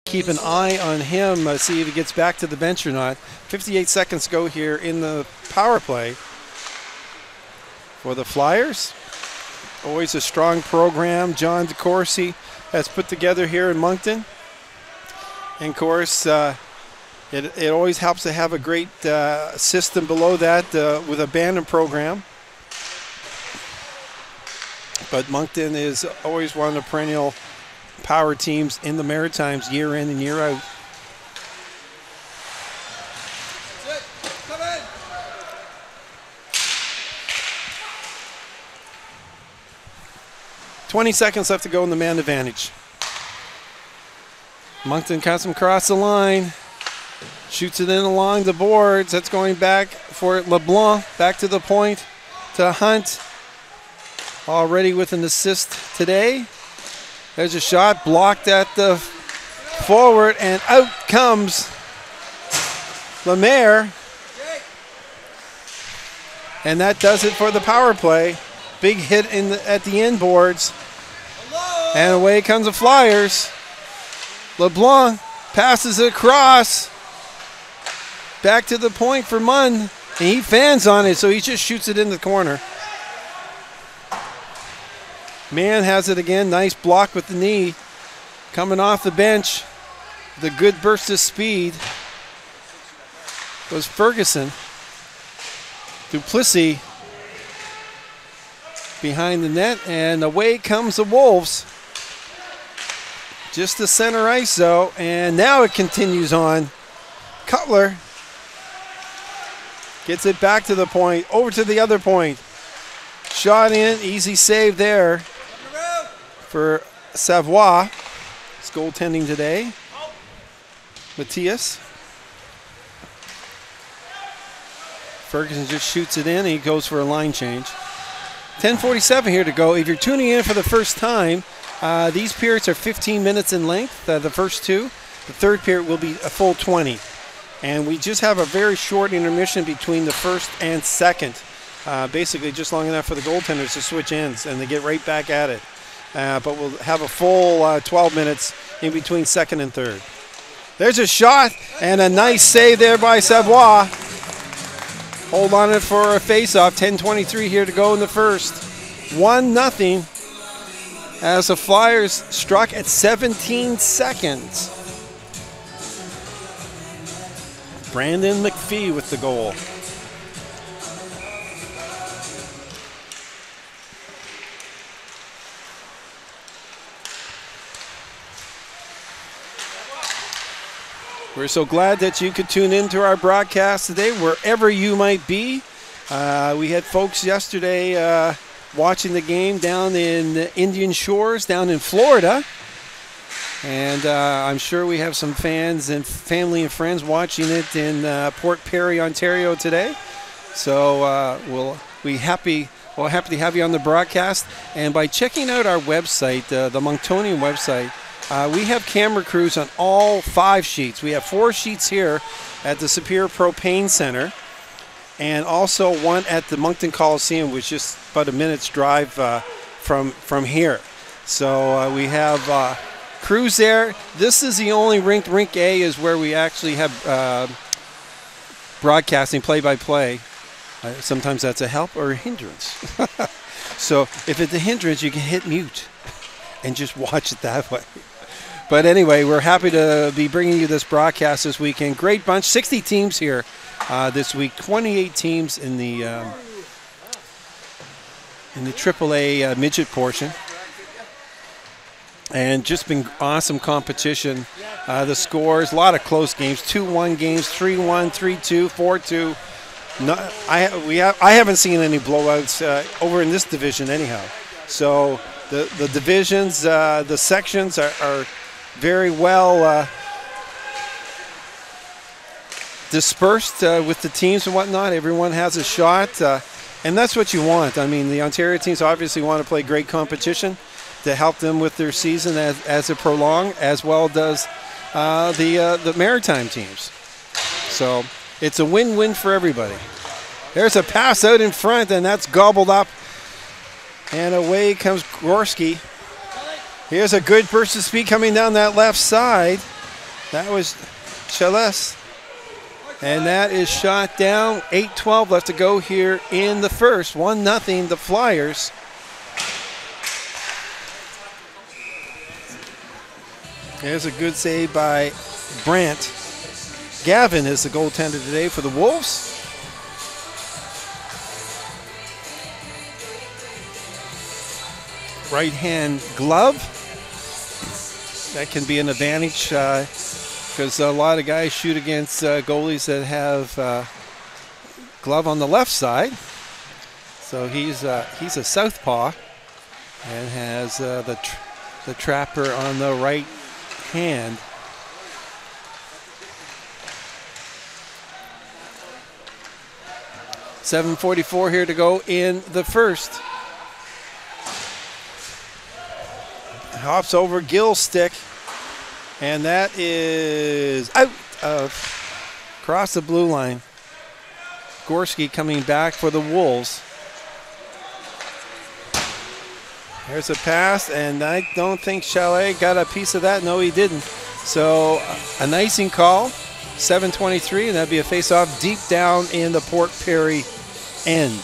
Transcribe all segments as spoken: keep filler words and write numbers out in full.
keep an eye on him, uh, see if he gets back to the bench or not. fifty-eight seconds to go here in the power play for the Flyers. Always a strong program John DeCourcy has put together here in Moncton. And of course, uh, it, it always helps to have a great uh, system below that uh, with a Bandon program. But Moncton is always one of the perennial power teams in the Maritimes year in and year out. twenty seconds left to go in the man advantage. Moncton cuts him across the line. Shoots it in along the boards. That's going back for LeBlanc. Back to the point to Hunt. Already with an assist today. There's a shot blocked at the forward, and out comes Lemaire. And that does it for the power play. Big hit in the, at the end boards. And away comes the Flyers. LeBlanc passes it across. Back to the point for Munn. And he fans on it, so he just shoots it in the corner. Mann has it again. Nice block with the knee. Coming off the bench. The good burst of speed was Ferguson. Duplessis behind the net, and away comes the Wolves. Just the center ice though, and now it continues on. Cutler gets it back to the point, over to the other point. Shot in, easy save there for Savoie. It's goaltending today. Matthias. Ferguson just shoots it in, and he goes for a line change. ten forty-seven here to go. If you're tuning in for the first time, uh, these periods are fifteen minutes in length, uh, the first two. The third period will be a full twenty. And we just have a very short intermission between the first and second. Uh, basically just long enough for the goaltenders to switch ends, and they get right back at it. Uh, but we'll have a full uh, twelve minutes in between second and third. There's a shot, and a nice save there by Savoie. Hold on it for a face-off. ten twenty-three here to go in the first. one nothing as the Flyers struck at seventeen seconds. Brandon McPhee with the goal. We're so glad that you could tune into our broadcast today, wherever you might be. Uh, we had folks yesterday uh, watching the game down in the Indian Shores, down in Florida. And uh, I'm sure we have some fans and family and friends watching it in uh, Port Perry, Ontario today. So uh, we'll be happy, we'll happy to have you on the broadcast. And by checking out our website, uh, the Monctonian website, Uh, we have camera crews on all five sheets. We have four sheets here at the Superior Propane Center, and also one at the Moncton Coliseum, which is just about a minute's drive uh, from from here. So uh, we have uh, crews there. This is the only rink. Rink A is where we actually have uh, broadcasting play-by-play. Uh, sometimes that's a help or a hindrance. So if it's a hindrance, you can hit mute and just watch it that way. But anyway, we're happy to be bringing you this broadcast this weekend. Great bunch, sixty teams here uh, this week. twenty-eight teams in the um, in the triple A uh, midget portion, and just been awesome competition. Uh, the scores, a lot of close games: two one games, three one, three two, four two. No, I we have I haven't seen any blowouts uh, over in this division anyhow. So the the divisions, uh, the sections are. are very well uh, dispersed uh, with the teams and whatnot. Everyone has a shot, uh, and that's what you want. I mean, the Ontario teams obviously want to play great competition to help them with their season as, as it prolongs, as well does uh, the, uh, the Maritime teams. So it's a win-win for everybody. There's a pass out in front, and that's gobbled up, and away comes Gorski. Here's a good burst of speed coming down that left side. That was Chalice. And that is shot down. eight twelve left to go here in the first. one nothing the Flyers. There's a good save by Brant. Gavin is the goaltender today for the Wolves. Right hand glove. That can be an advantage because uh, a lot of guys shoot against uh, goalies that have uh, glove on the left side. So he's uh, he's a southpaw and has uh, the tr the trapper on the right hand. seven forty-four here to go in the first. Hops over Gill's stick, and that is out of across the blue line. Gorski coming back for the Wolves. There's a pass, and I don't think Chalet got a piece of that. No, he didn't. So an icing call, seven twenty-three, and that'd be a face-off deep down in the Port Perry end.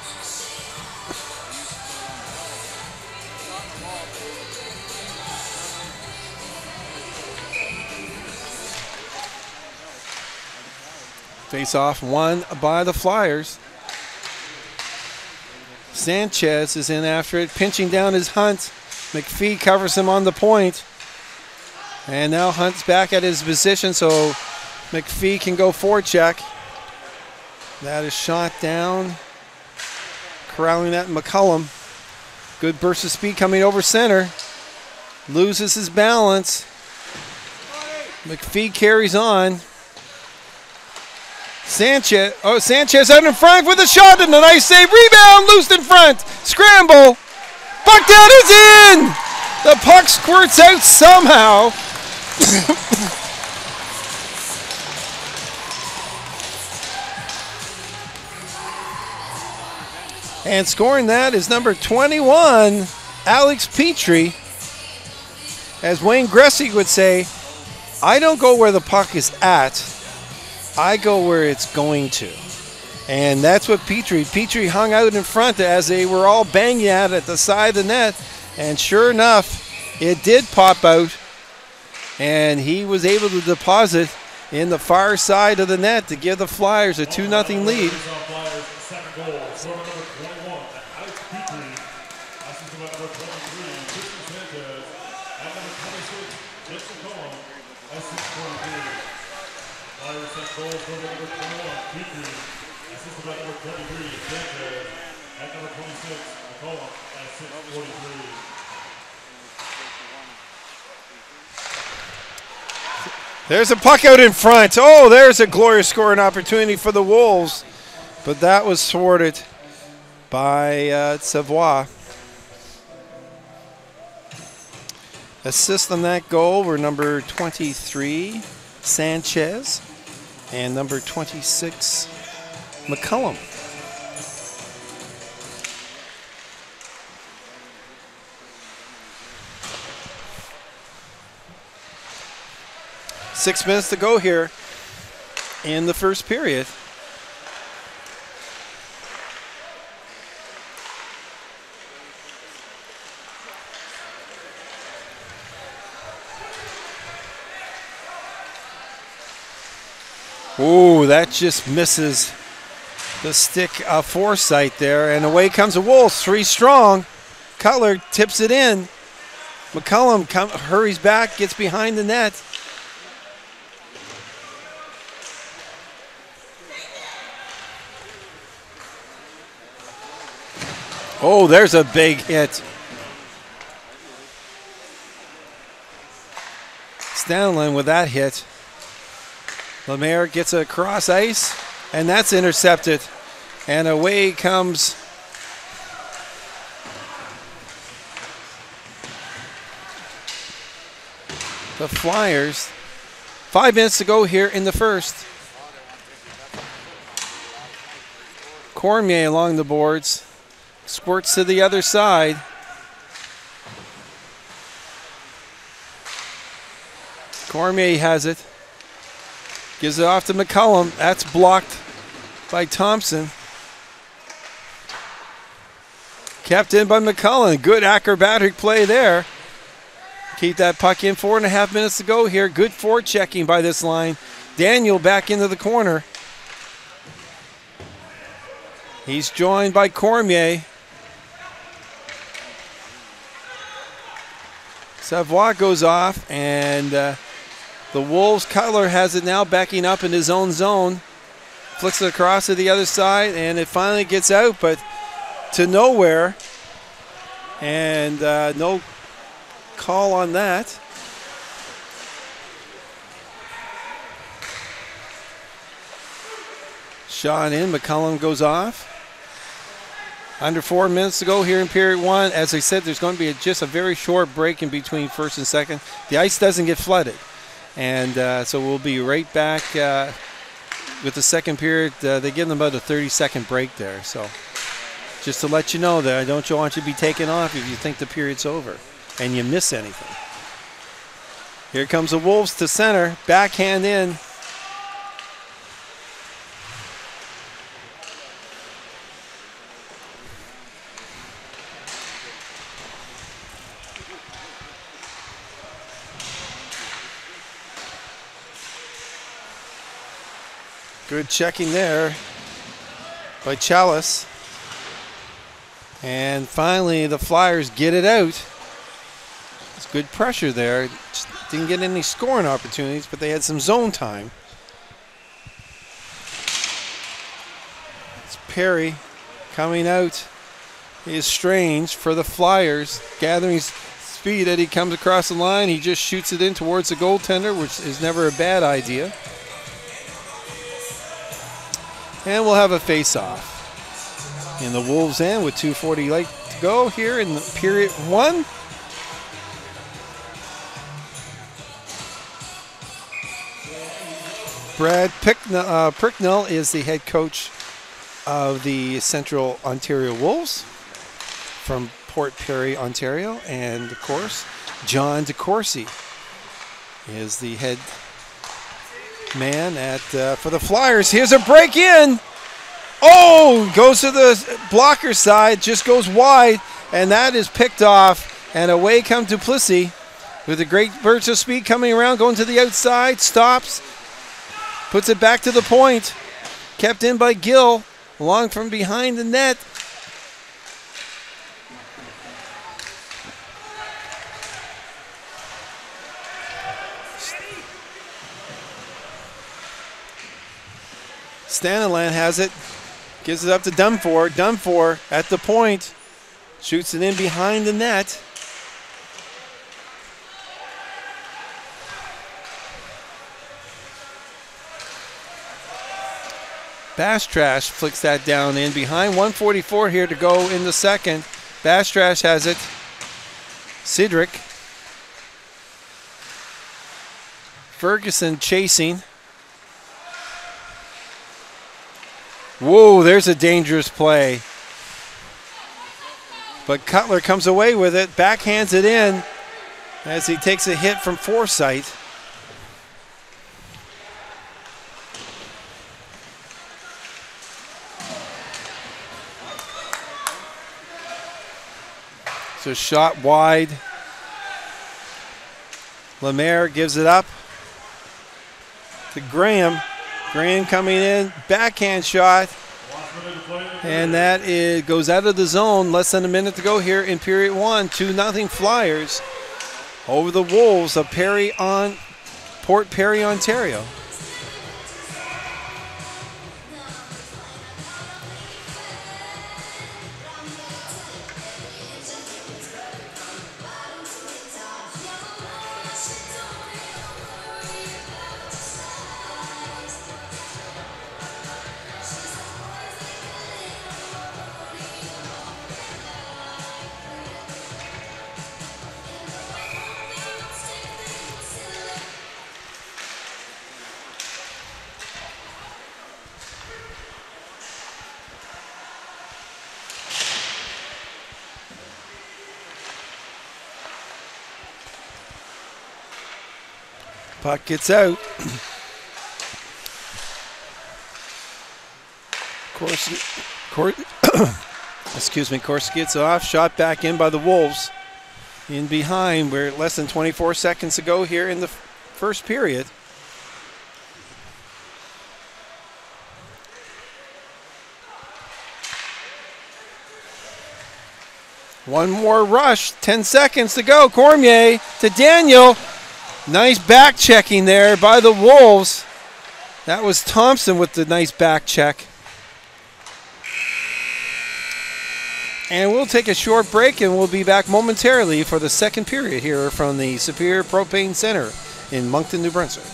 Face-off won by the Flyers. Sanchez is in after it, pinching down his Hunt. McPhee covers him on the point. And now Hunt's back at his position, so McPhee can go forecheck. That is shot down. Corralling that McCullum. Good burst of speed coming over center. Loses his balance. McPhee carries on. Sanchez, oh, Sanchez out in front with a shot and a nice save. Rebound, loose in front. Scramble. Puck down is in. The puck squirts out somehow. And scoring that is number twenty-one, Alex Petrie. As Wayne Gretzky would say, I don't go where the puck is at. I go where it's going to. And that's what Petrie, Petrie hung out in front as they were all banging at it at the side of the net. And sure enough, it did pop out. And he was able to deposit in the far side of the net to give the Flyers a two nothing lead. There's a puck out in front. Oh, there's a glorious scoring opportunity for the Wolves. But that was thwarted by uh, Savoie. Assist on that goal were number twenty-three, Sanchez, and number twenty-six, McCullum. Six minutes to go here in the first period. Ooh, that just misses the stick of Forsythe there. And away comes the Wolves, three strong. Cutler tips it in. McCullum come, hurries back, gets behind the net. Oh, there's a big hit. Stanley with that hit. Lemaire gets a cross ice, and that's intercepted. And away comes the Flyers. Five minutes to go here in the first. Cormier along the boards. Squirts to the other side. Cormier has it. Gives it off to McCullum. That's blocked by Thompson. Kept in by McCullum. Good acrobatic play there. Keep that puck in. Four and a half minutes to go here. Good forechecking by this line. Daniel back into the corner. He's joined by Cormier. Savoie goes off, and uh, the Wolves, Cutler has it now backing up in his own zone. Flicks it across to the other side, and it finally gets out, but to nowhere. And uh, no call on that. Shot in, McCullum goes off. Under four minutes to go here in period one. As I said, there's going to be a, just a very short break in between first and second. The ice doesn't get flooded. And uh, so we'll be right back uh, with the second period. Uh, they give them about a thirty second break there. So just to let you know that I don't want you to be taken off if you think the period's over and you miss anything. Here comes the Wolves to center. Backhand in. Good checking there by Chalice. And finally, the Flyers get it out. It's good pressure there. Just didn't get any scoring opportunities, but they had some zone time. It's Perry coming out. Is Strange for the Flyers, gathering speed as he comes across the line. He just shoots it in towards the goaltender, which is never a bad idea. And we'll have a face-off in the Wolves' end with two forty left to go here in the period one. Brad Picknell, uh, Pricknell is the head coach of the Central Ontario Wolves from Port Perry, Ontario. And, of course, John DeCourcy is the head man at uh, for the Flyers. Here's a break in. Oh, goes to the blocker side, just goes wide, and that is picked off. And away comes Duplessis with a great burst of speed coming around, going to the outside, stops, puts it back to the point. Kept in by Gill, along from behind the net. Staniland has it, gives it up to Dunford. Dunford at the point, shoots it in behind the net. Bastrash flicks that down in behind. one forty-four here to go in the second. Bastrash has it. Cedric. Ferguson chasing. Whoa, there's a dangerous play. But Cutler comes away with it, backhands it in as he takes a hit from Forsythe. So shot wide. Lemaire gives it up to Graham. Graham coming in, backhand shot, and that is, goes out of the zone. Less than a minute to go here in period one. two nothing Flyers over the Wolves of Perry on Port Perry, Ontario. Puck gets out. Corsi, Cor excuse me, Corsi gets off. Shot back in by the Wolves. In behind. We're less than twenty-four seconds to go here in the first period. One more rush. ten seconds to go. Cormier to Daniel. Nice back checking there by the Wolves. That was Thompson with the nice back check. And we'll take a short break and we'll be back momentarily for the second period here from the Superior Propane Center in Moncton, New Brunswick.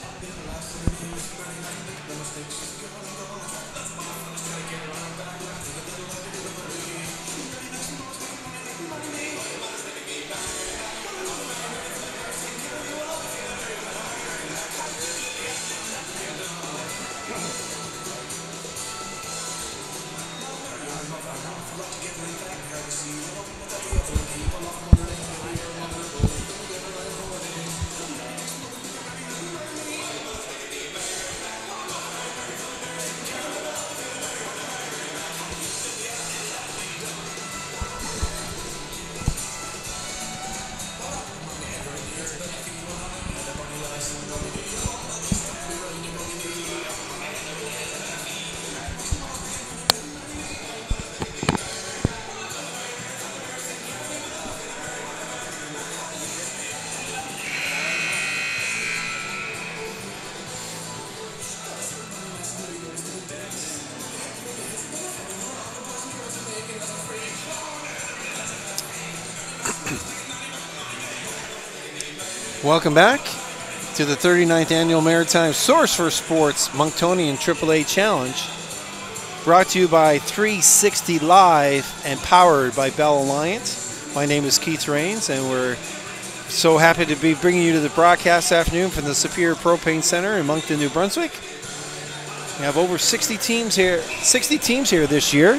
Welcome back to the thirty-ninth Annual Maritime Source for Sports Monktonian triple A Challenge, brought to you by three sixty Live and powered by Bell Alliance. My name is Keith Rains, and we're so happy to be bringing you to the broadcast this afternoon from the Superior Propane Center in Moncton, New Brunswick. We have over sixty teams here, sixty teams here this year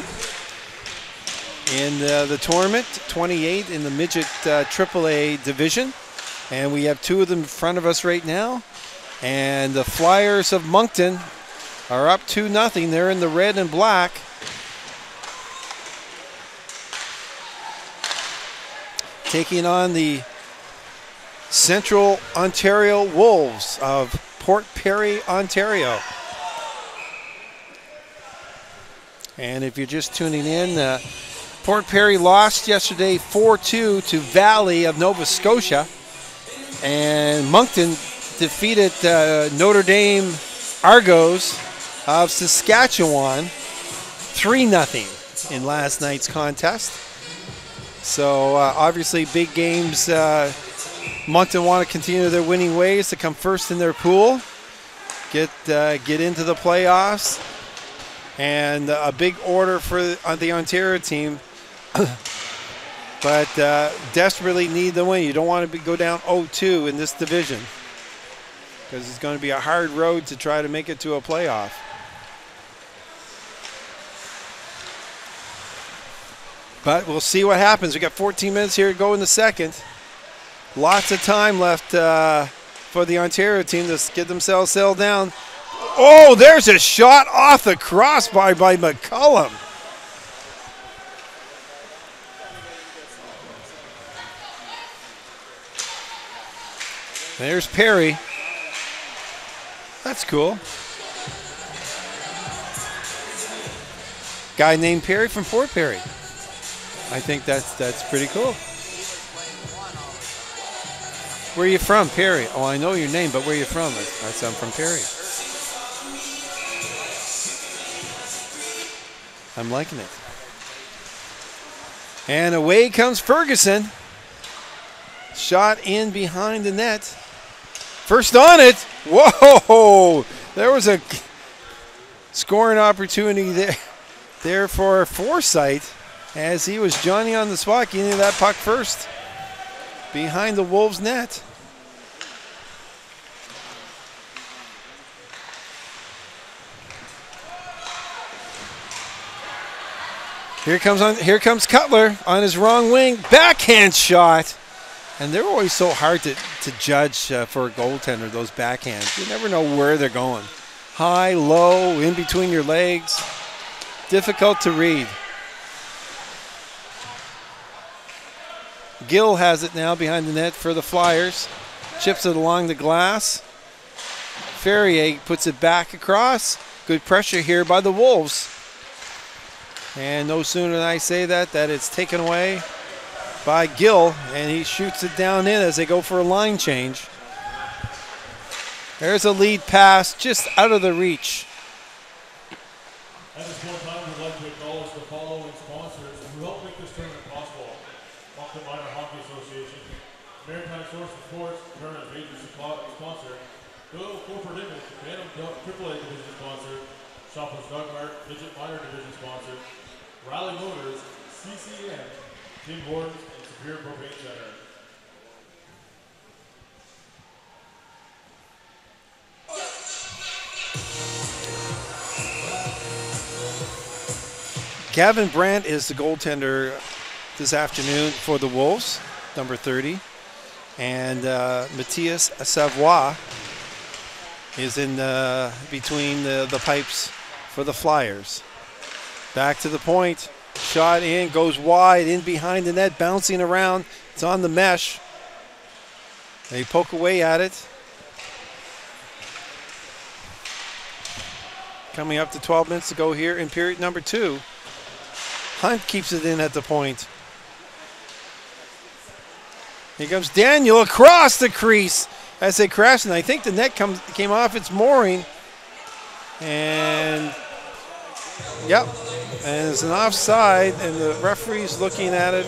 in uh, the tournament, twenty-eight in the midget uh, triple A division. And we have two of them in front of us right now. And the Flyers of Moncton are up two nothing. They're in the red and black. Taking on the Central Ontario Wolves of Port Perry, Ontario. And if you're just tuning in, uh, Port Perry lost yesterday four two to Valley of Nova Scotia. And Moncton defeated uh, Notre Dame Argos of Saskatchewan three nothing in last night's contest. So uh, obviously big games. Uh, Moncton want to continue their winning ways to come first in their pool, get uh, get into the playoffs, and a big order for uh, the Ontario team. But uh, desperately need the win. You don't want to be, go down oh two in this division, because it's going to be a hard road to try to make it to a playoff. But we'll see what happens. We got fourteen minutes here to go in the second. Lots of time left uh, for the Ontario team to get themselves settled down. Oh, there's a shot off the crossbar by McCullum. There's Perry. That's cool. Guy named Perry from Fort Perry. I think that's that's pretty cool. Where are you from, Perry? Oh, I know your name, but where are you from? That's, I'm from Perry. I'm liking it. And away comes Ferguson. Shot in behind the net. First on it. Whoa! There was a scoring opportunity there, there for Forsyth, as he was Johnny on the spot, getting that puck first behind the Wolves' net. Here comes on. Here comes Cutler on his wrong wing. Backhand shot. And they're always so hard to, to judge uh, for a goaltender, those backhands. You never know where they're going. High, low, in between your legs. Difficult to read. Gill has it now behind the net for the Flyers. Chips it along the glass. Ferrier puts it back across. Good pressure here by the Wolves. And no sooner than I say that, that it's taken away by Gill, and he shoots it down in as they go for a line change. There's a lead pass just out of the reach. At this point in time, we'd like to acknowledge the following sponsors who help make this tournament possible. Moncton Minor Hockey Association, Maritime Source of Sports, Tournament's major sponsor, Doyle Corporate Image, Phantom triple A Division sponsor, Shoppers Dog Mart, Midget Minor Division sponsor, Rally Motors, C C N, Tim Hortons, and Superior Propane Center. Gavin Brandt is the goaltender this afternoon for the Wolves, number thirty. And uh, Matthias Savoie is in uh, between the, the pipes for the Flyers. Back to the point. Shot in, goes wide, in behind the net, bouncing around. It's on the mesh. They poke away at it. Coming up to twelve minutes to go here in period number two. Hunt keeps it in at the point. Here comes Daniel across the crease as they crash, and I think the net comes came off its mooring. And, yep, and it's an offside, and the referee's looking at it.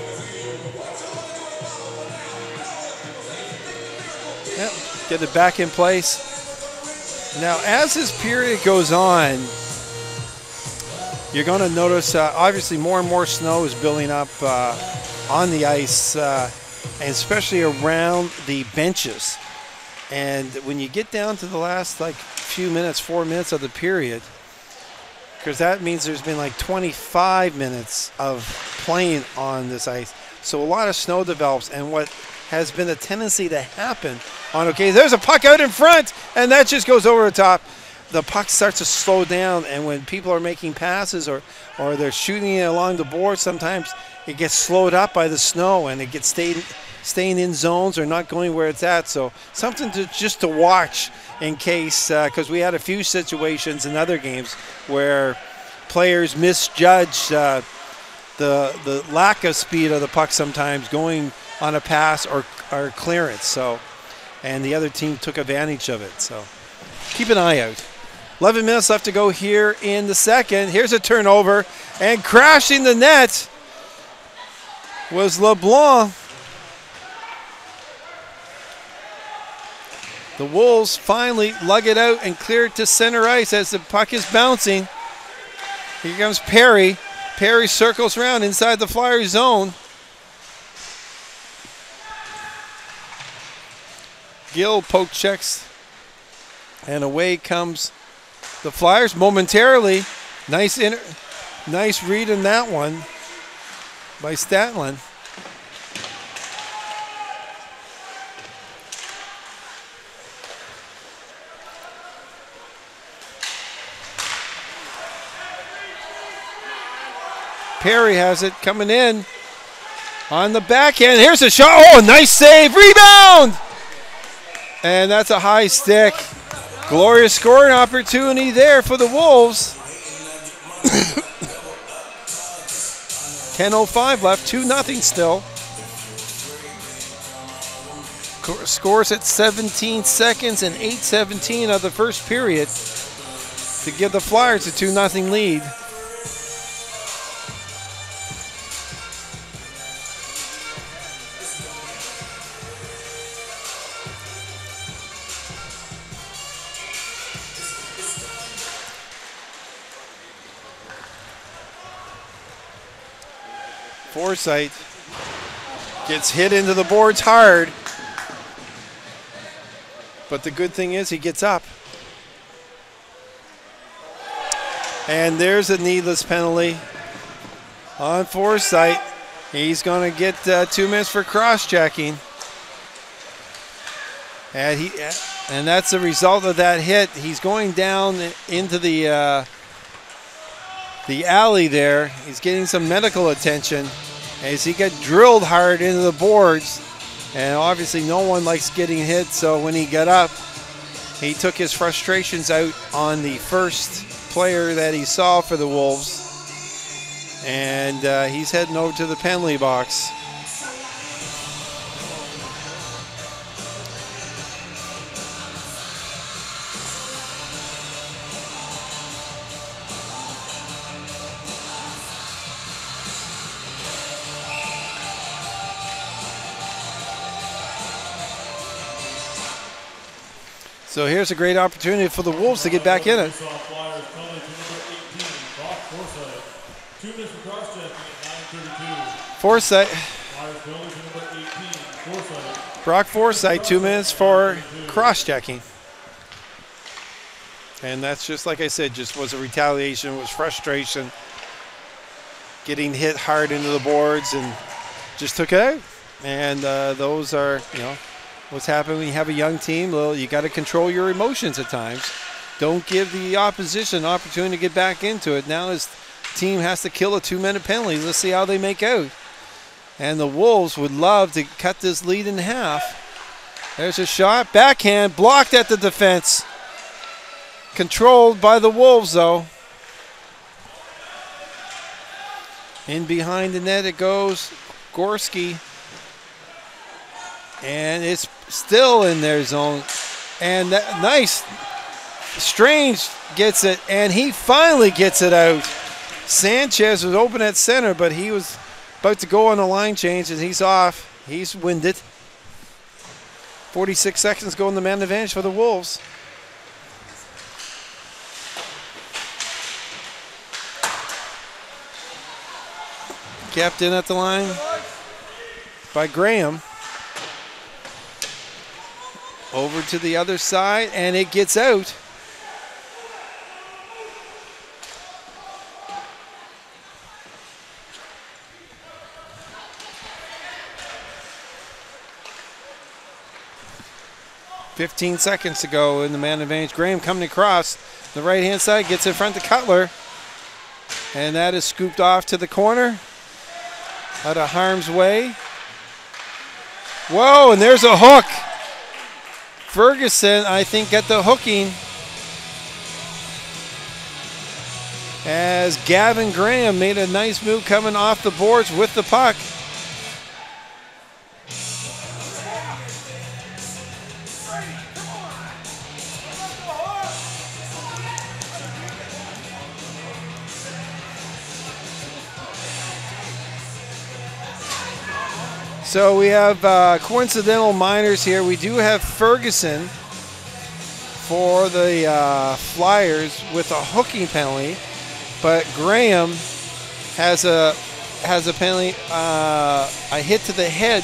Yep, get it back in place. Now, as this period goes on, you're going to notice, uh, obviously, more and more snow is building up uh, on the ice, uh, and especially around the benches. And when you get down to the last, like, few minutes, four minutes of the period, because that means there's been like twenty-five minutes of playing on this ice. So a lot of snow develops, and what has been a tendency to happen on occasion, there's a puck out in front, and that just goes over the top. The puck starts to slow down, and when people are making passes or, or they're shooting it along the board, sometimes it gets slowed up by the snow, and it gets staying, staying in zones or not going where it's at. So something to just to watch in case, because uh, we had a few situations in other games where players misjudge uh, the the lack of speed of the puck sometimes going on a pass or, or clearance. So, and the other team took advantage of it. So keep an eye out. eleven minutes left to go here in the second. Here's a turnover, and crashing the net was LeBlanc. The Wolves finally lug it out and clear it to center ice as the puck is bouncing. Here comes Perry. Perry circles around inside the Flyers zone. Gill poke checks, and away comes the Flyers momentarily. Nice inter nice read in that one by Statlin. Perry has it coming in on the backhand. Here's a shot. Oh, nice save. Rebound. And that's a high stick. Glorious scoring opportunity there for the Wolves. ten oh five left, two nothing still. Scores at seventeen seconds and eight seventeen of the first period to give the Flyers a two nothing lead. Forsythe gets hit into the boards hard, but the good thing is he gets up. And there's a needless penalty on Forsythe. He's going to get uh, two minutes for cross-checking. And he, and that's the result of that hit. He's going down into the uh, the alley there. He's getting some medical attention as he got drilled hard into the boards. And obviously no one likes getting hit, so when he got up, he took his frustrations out on the first player that he saw for the Wolves. And uh, he's heading over to the penalty box. So here's a great opportunity for the Wolves to get back in it. Forsyth. Brock Forsyth, two minutes for cross-checking. And that's just like I said, just was a retaliation, was frustration. Getting hit hard into the boards and just took it out. And uh, those are, you know, what's happening when you have a young team. Well, you got to control your emotions at times. Don't give the opposition an opportunity to get back into it. Now his team has to kill a two-minute penalty. Let's see how they make out. And the Wolves would love to cut this lead in half. There's a shot. Backhand blocked at the defense. Controlled by the Wolves, though. In behind the net it goes. Gorski. And it's still in their zone. And that, nice. Strange gets it, and he finally gets it out. Sanchez was open at center, but he was about to go on a line change, and he's off. He's winded. forty-six seconds go in the man advantage for the Wolves. Kept in at the line by Graham. Over to the other side, and it gets out. fifteen seconds to go in the man advantage. Graham coming across the right-hand side, gets in front to Cutler. And that is scooped off to the corner. Out of harm's way. Whoa, and there's a hook. Ferguson, I think, got the hooking. As Gavin Graham made a nice move coming off the boards with the puck. So we have uh, coincidental minors here. We do have Ferguson for the uh, Flyers with a hooking penalty, but Graham has a has a penalty, uh, a hit to the head.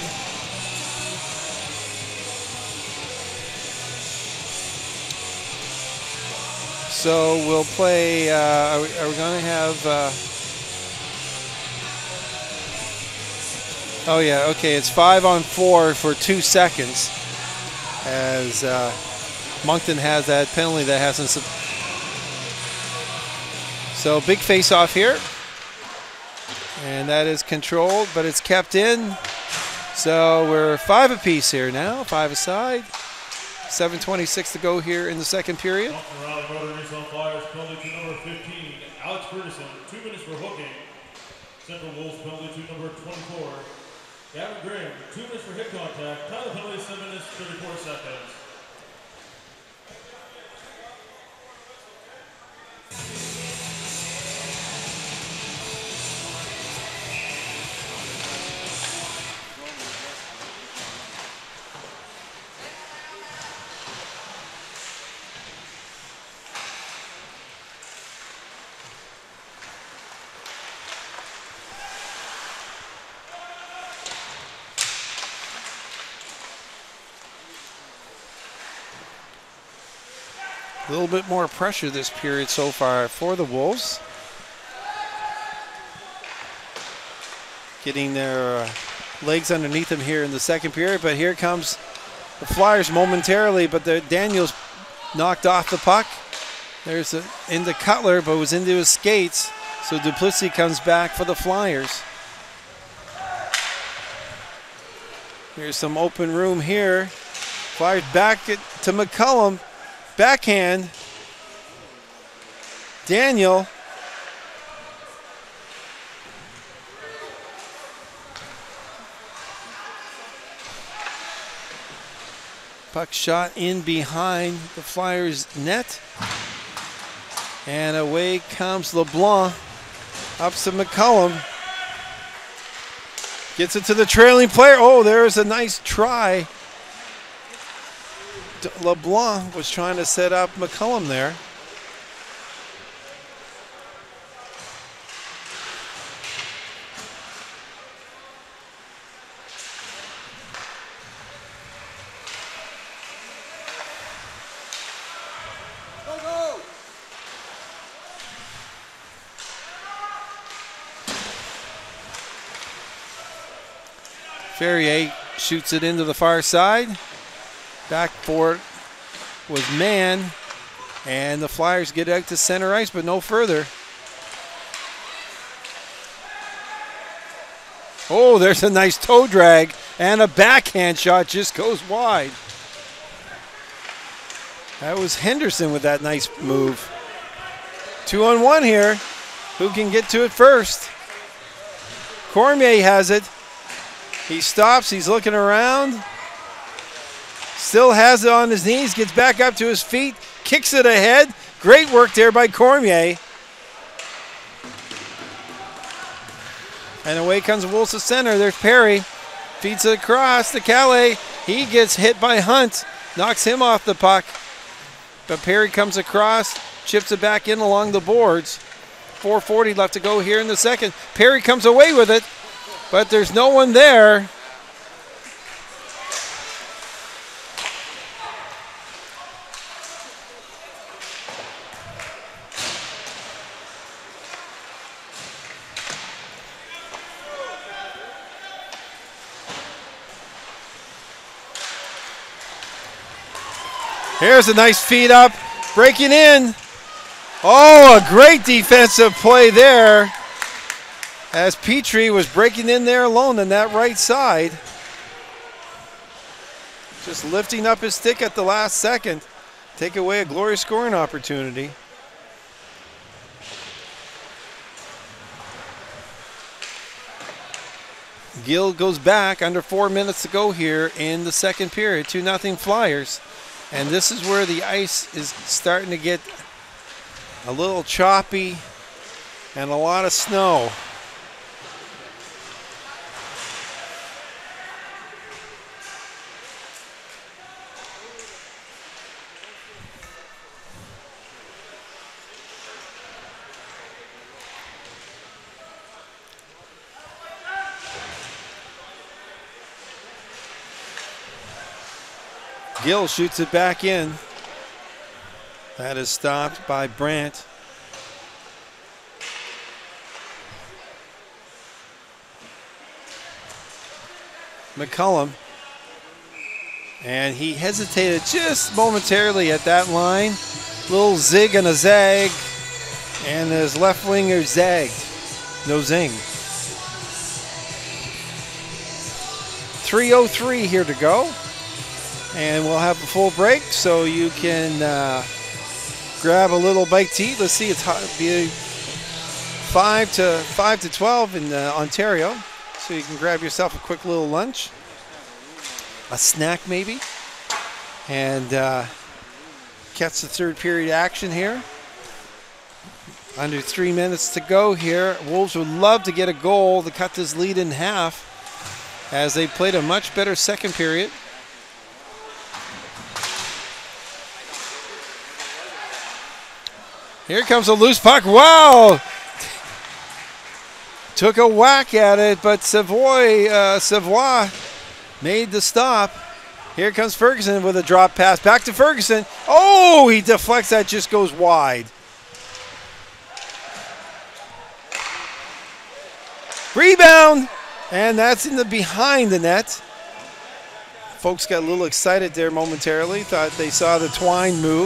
So we'll play. Uh, are we, are we going to have? Uh, Oh, yeah, okay, it's five on four for two seconds as uh, Moncton has that penalty that hasn't. So big face-off here. And that is controlled, but it's kept in. So we're five apiece here now, five aside. seven twenty-six to go here in the second period. Alex Ferguson, two minutes for hooking. Central Wolves penalty to number twenty-four. Gavin Graham, two minutes for hit contact. Time of penalty, seven minutes, thirty-four seconds. A little bit more pressure this period so far for the Wolves. Getting their uh, legs underneath them here in the second period, but here comes the Flyers momentarily, but the Daniels knocked off the puck. There's a, into Cutler, but it was into his skates. So Duplessis comes back for the Flyers. Here's some open room here. Flyers back it to McCullum. Backhand. Daniel. Puck shot in behind the Flyers' net. And away comes LeBlanc. Up to McCullum. Gets it to the trailing player. Oh, there's a nice try. LeBlanc was trying to set up McCullum there. Ferrier shoots it into the far side. Back for it was Mann. And the Flyers get out to center ice, but no further. Oh, there's a nice toe drag. And a backhand shot just goes wide. That was Henderson with that nice move. Two on one here. Who can get to it first? Cormier has it. He stops, he's looking around. Still has it on his knees, gets back up to his feet, kicks it ahead. Great work there by Cormier. And away comes Wolves to center. There's Perry. Feeds it across to Calais. He gets hit by Hunt. Knocks him off the puck. But Perry comes across, chips it back in along the boards. four forty left to go here in the second. Perry comes away with it. But there's no one there. Here's a nice feed up, breaking in. Oh, a great defensive play there. As Petrie was breaking in there alone on that right side. Just lifting up his stick at the last second. Take away a glorious scoring opportunity. Gill goes back, under four minutes to go here in the second period. two nothing Flyers. And this is where the ice is starting to get a little choppy and a lot of snow. Gill shoots it back in. That is stopped by Brandt. McCullum. And he hesitated just momentarily at that line. Little zig and a zag. And his left winger zagged. No zing. three oh three here to go. And we'll have a full break, so you can uh, grab a little bite to eat. Let's see, it's hot, be five to five to twelve in uh, Ontario, so you can grab yourself a quick little lunch, a snack maybe, and uh, catch the third period action here. Under three minutes to go here. Wolves would love to get a goal to cut this lead in half, as they played a much better second period. Here comes a loose puck. Wow! Took a whack at it, but Savoy, uh, Savoy made the stop. Here comes Ferguson with a drop pass. Back to Ferguson. Oh, he deflects that, just goes wide. Rebound! And that's in the behind the net. folks got a little excited there momentarily, thought they saw the twine move.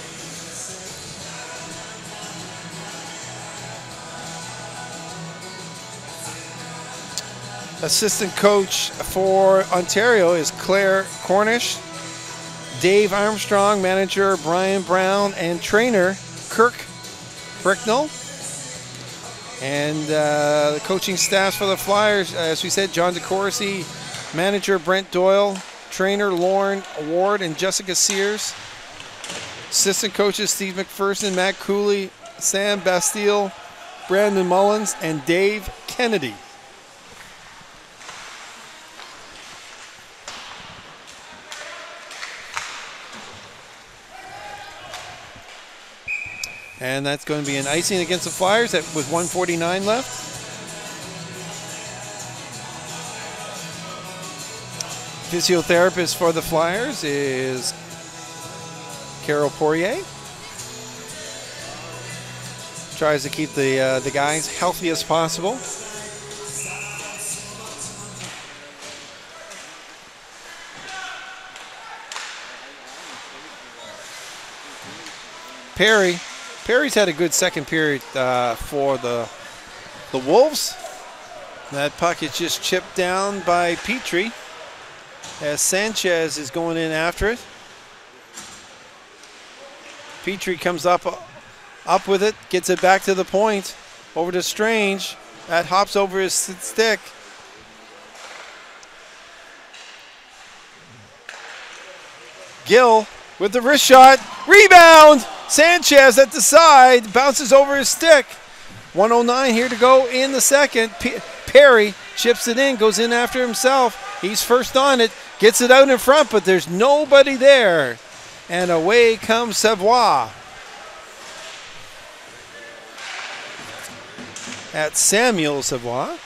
Assistant coach for Ontario is Claire Cornish. Dave Armstrong, manager Brian Brown, and trainer Kirk Bricknell. And uh, the coaching staff for the Flyers, as we said, John DeCourcy, manager Brent Doyle, trainer Lauren Ward and Jessica Sears. Assistant coaches Steve McPherson, Matt Cooley, Sam Bastille, Brandon Mullins, and Dave Kennedy. And that's going to be an icing against the Flyers with one forty-nine left. Physiotherapist for the Flyers is Carol Poirier. Tries to keep the, uh, the guys healthy as possible. Perry. Perry's had a good second period uh, for the the Wolves. That puck is just chipped down by Petrie as Sanchez is going in after it. Petrie comes up up with it, gets it back to the point, over to Strange. That hops over his stick. Gill with the wrist shot, rebound! Sanchez at the side, bounces over his stick. one oh nine here to go in the second. P Perry chips it in, goes in after himself. He's first on it, gets it out in front, but there's nobody there. And away comes Savoie. At Samuel Savoie.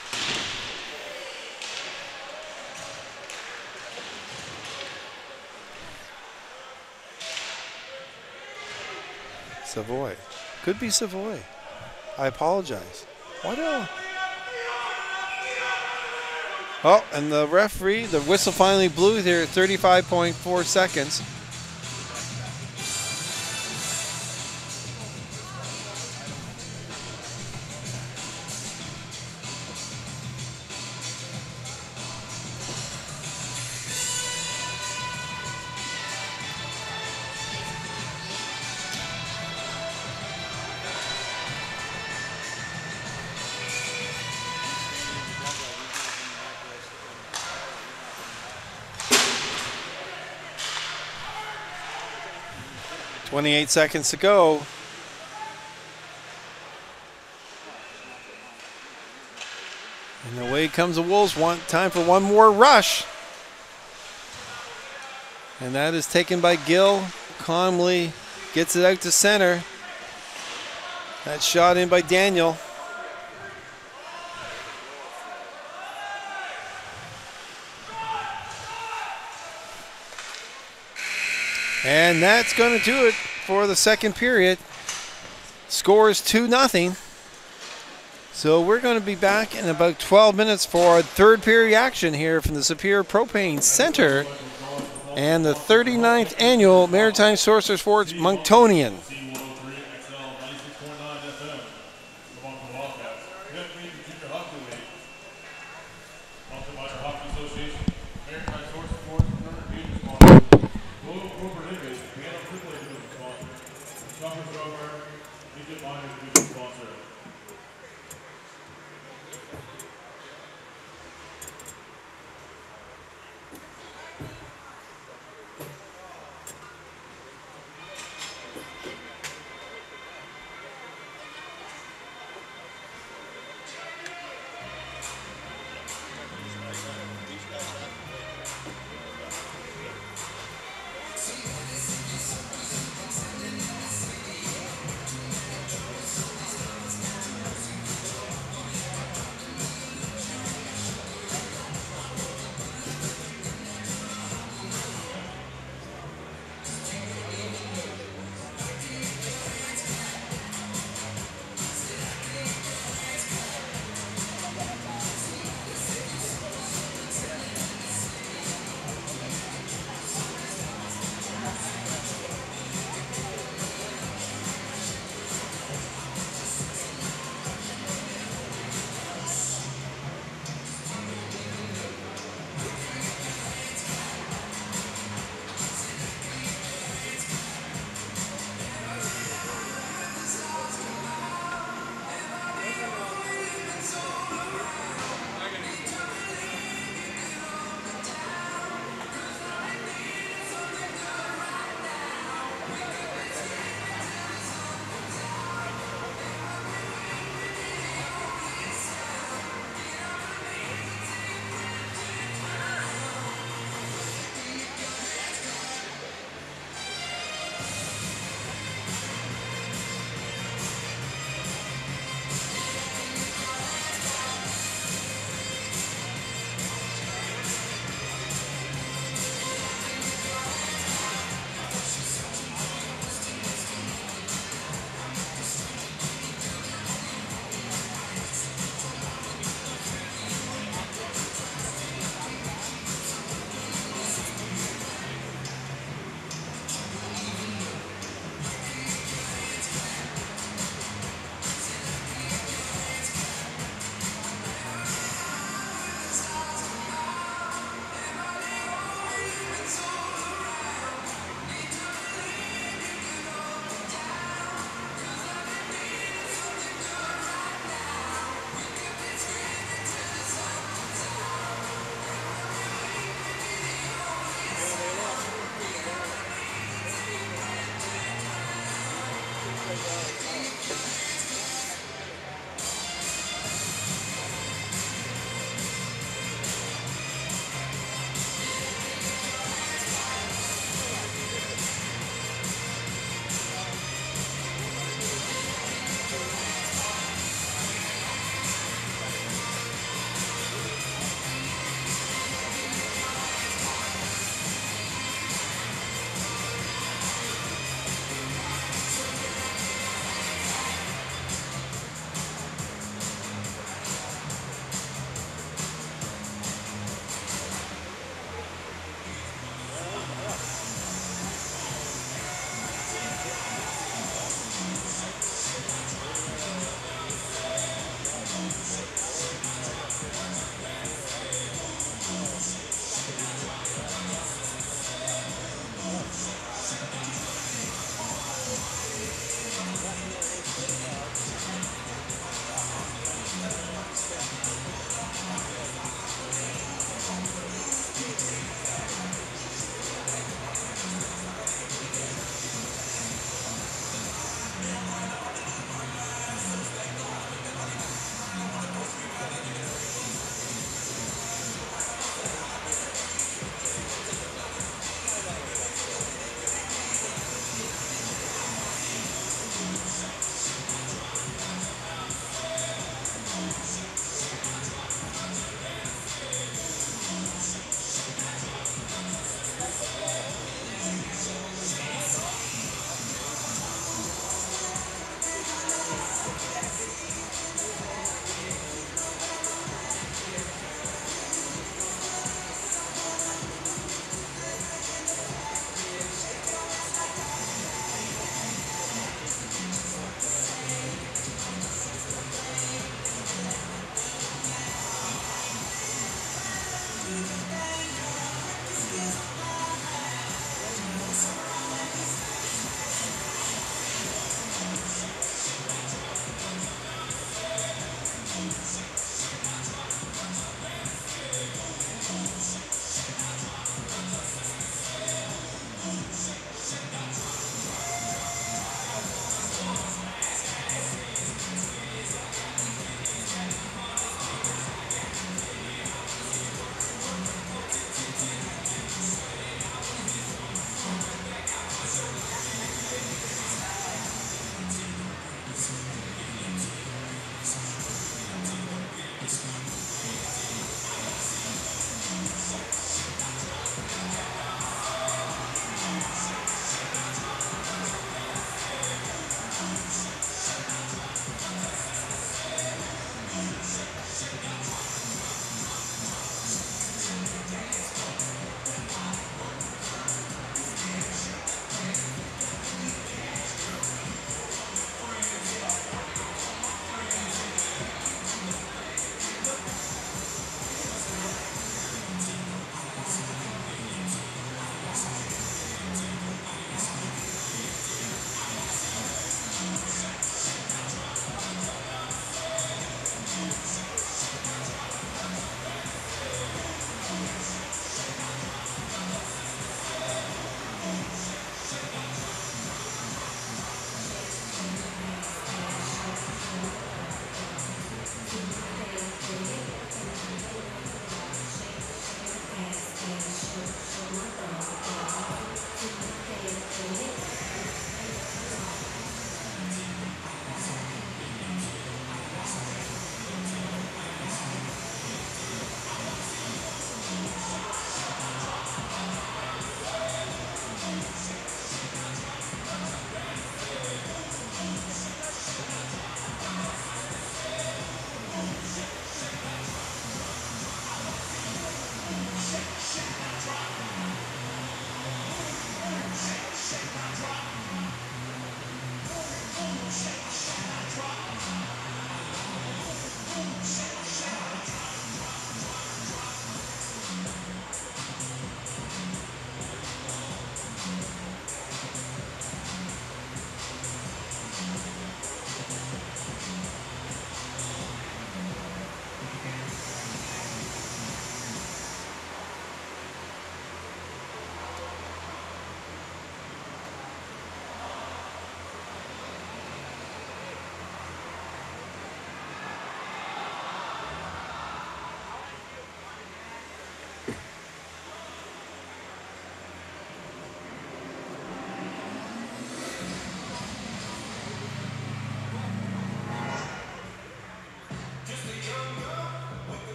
Savoy. Could be Savoy. I apologize. What a... Oh, and the referee, the whistle finally blew there at thirty-five point four seconds. twenty-eight seconds to go. And away comes the Wolves. One time for one more rush. And that is taken by Gill. Calmly gets it out to center. That shot in by Daniel. And that's going to do it for the second period. Score is two nothing. So we're going to be back in about twelve minutes for third period action here from the Superior Propane Center and the thirty-ninth Annual Maritime Sorcerer Sports Monctonian.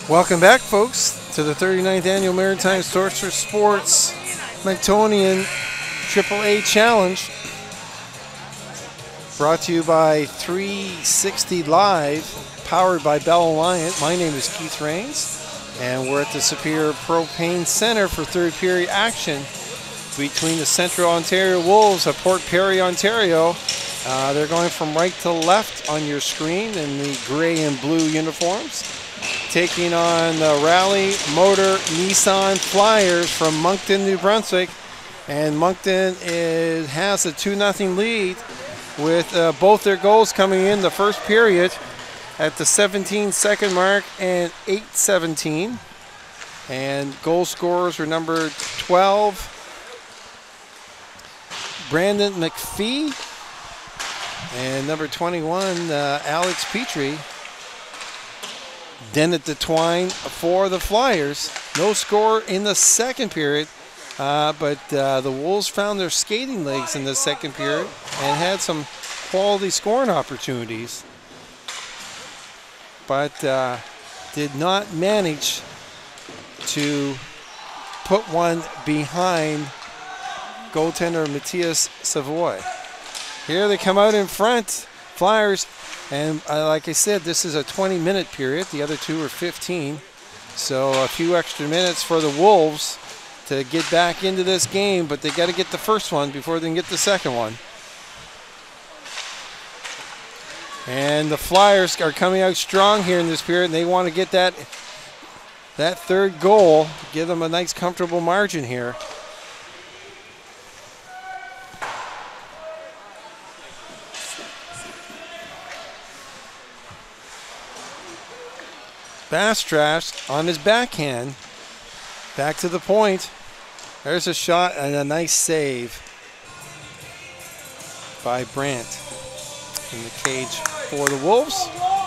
Welcome back, folks, to the thirty-ninth Annual Maritime Sorcerer Sports Monctonian triple A Challenge. Brought to you by three sixty Live, powered by Bell Alliant. My name is Keith Rains, and we're at the Superior Propane Center for third period action between the Central Ontario Wolves of Port Perry, Ontario. Uh, they're going from right to left on your screen in the gray and blue uniforms, taking on the Rally Motor Nissan Flyers from Moncton, New Brunswick. And Moncton is, has a two nothing lead with uh, both their goals coming in the first period at the seventeen second mark and eight seventeen. And goal scorers were number twelve, Brandon McPhee, and number twenty-one, uh, Alex Petrie. Dennett DeTwine for the Flyers. No score in the second period, uh, but uh, the Wolves found their skating legs in the second period and had some quality scoring opportunities, but uh, did not manage to put one behind goaltender Matthias Savoy. Here they come out in front, Flyers, and uh, like I said, this is a twenty minute period. The other two are fifteen, so a few extra minutes for the Wolves to get back into this game, but they got to get the first one before they can get the second one. And the Flyers are coming out strong here in this period, and they want to get that that third goal, give them a nice comfortable margin here. Bastrash on his backhand, back to the point. There's a shot and a nice save by Brandt in the cage for the Wolves.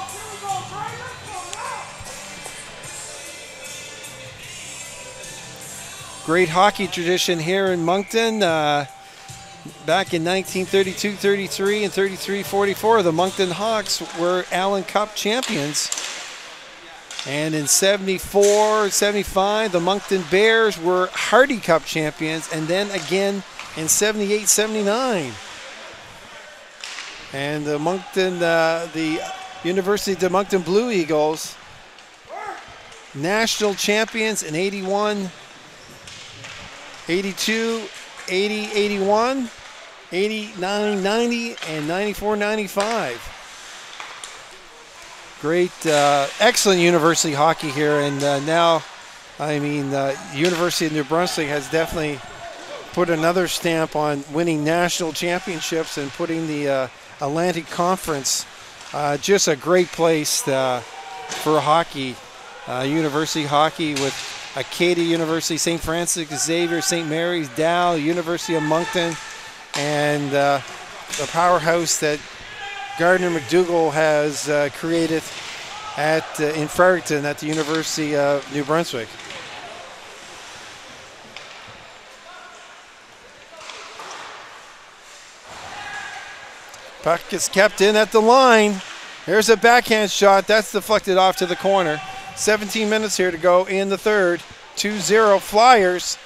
Great hockey tradition here in Moncton. Uh, back in nineteen thirty-two thirty-three and thirty-three forty-four, the Moncton Hawks were Allen Cup champions. And in seventy-four seventy-five, the Moncton Bears were Hardy Cup champions, and then again in seventy-eight seventy-nine. And the Moncton, uh, the University of Moncton Blue Eagles, national champions in eighty-one, eighty-two, eighty, eighty-one, eighty-nine ninety, and ninety-four ninety-five. Great, uh, excellent university hockey here, and uh, now, I mean, uh, University of New Brunswick has definitely put another stamp on winning national championships and putting the uh, Atlantic Conference, uh, just a great place uh, for hockey, uh, university hockey with Acadia University, Saint Francis Xavier, Saint Mary's, Dow, University of Moncton, and uh, the powerhouse that Gardner McDougall has uh, created at uh, in Fredericton at the University of New Brunswick. Puck is kept in at the line. There's a backhand shot. That's deflected off to the corner. seventeen minutes here to go in the third. two zero Flyers.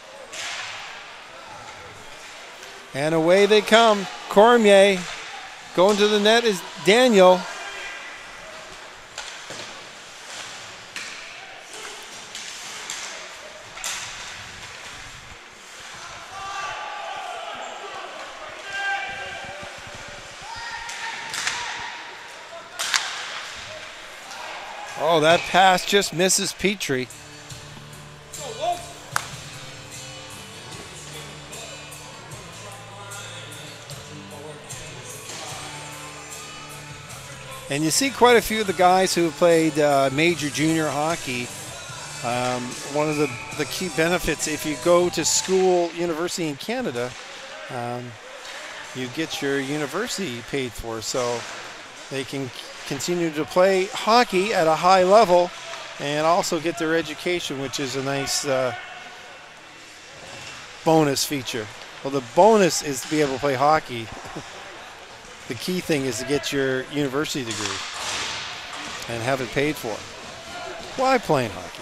And away they come. Cormier. Going to the net is Daniel. Oh, that pass just misses Petrie. And you see quite a few of the guys who have played uh, major junior hockey. Um, one of the, the key benefits, if you go to school, university in Canada, um, you get your university paid for. So they can continue to play hockey at a high level and also get their education, which is a nice uh, bonus feature. Well, the bonus is to be able to play hockey. The key thing is to get your university degree and have it paid for. Why playing hockey?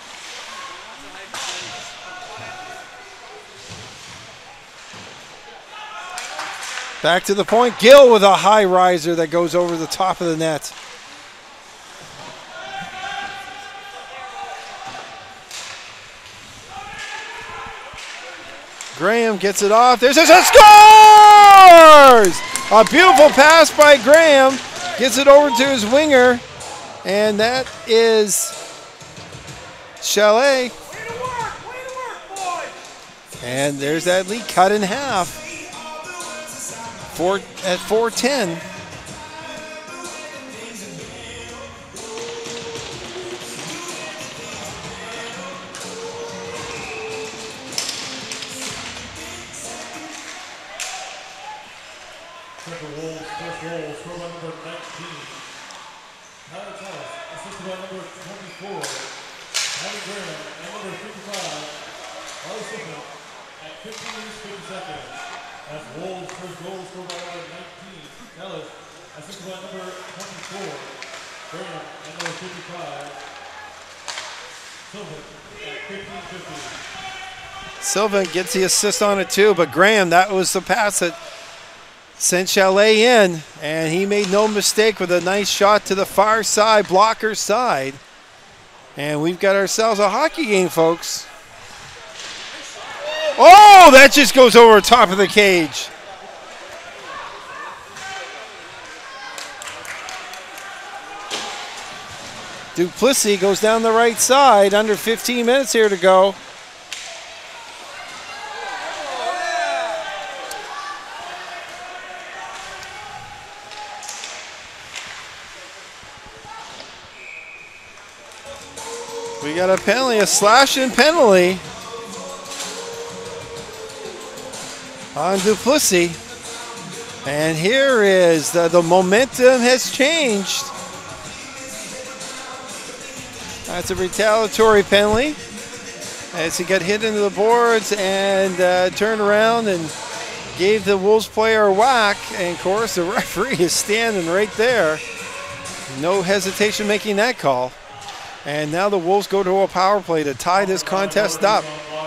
Back to the point. Gill with a high riser that goes over the top of the net. Graham gets it off. There's a scores! A beautiful pass by Graham. Gets it over to his winger. And that is Chalet. And there's that lead cut in half. Four, at four ten. Silva gets the assist on it too, but Graham, that was the pass that sent Chalet in, and he made no mistake with a nice shot to the far side, blocker side. And we've got ourselves a hockey game, folks. Oh, that just goes over top of the cage. Duplessis goes down the right side, under fifteen minutes here to go. We got a penalty, a slashing penalty on Duplessis. And here is the, the momentum has changed. That's a retaliatory penalty as he got hit into the boards and uh, turned around and gave the Wolves player a whack. And of course, the referee is standing right there. No hesitation making that call. And now the Wolves go to a power play to tie this contest up.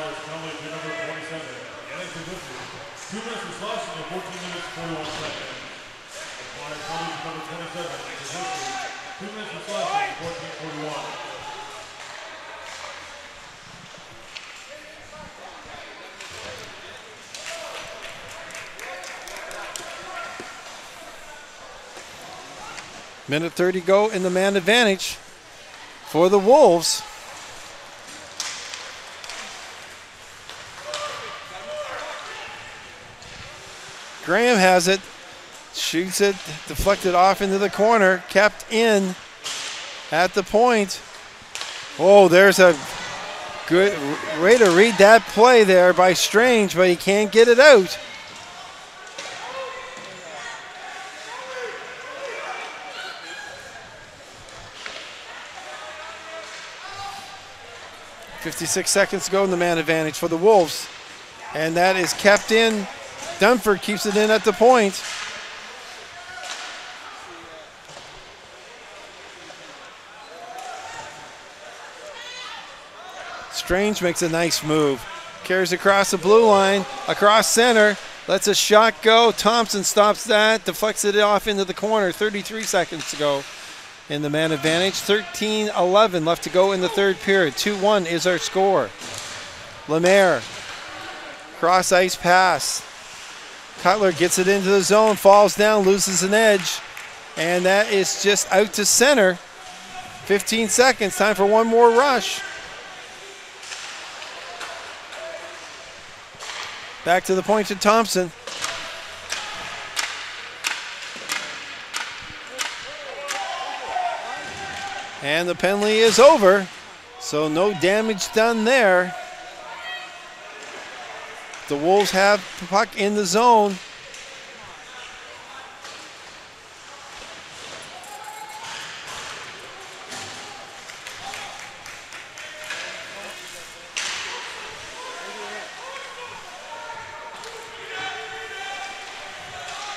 Minute thirty go in the man advantage for the Wolves. Graham has it, shoots it, deflected off into the corner, kept in at the point. Oh, there's a good way to read that play there by Strange, but he can't get it out. fifty-six seconds to go in the man advantage for the Wolves. And that is kept in. Dunford keeps it in at the point. Strange makes a nice move. Carries across the blue line, across center. Lets a shot go. Thompson stops that, deflects it off into the corner. thirty-three seconds to go in the man advantage. thirteen eleven left to go in the third period. two one is our score. Lemaire, cross ice pass. Cutler gets it into the zone, falls down, loses an edge. And that is just out to center. fifteen seconds, time for one more rush. Back to the point to Thompson. And the penalty is over, so no damage done there. The Wolves have the puck in the zone.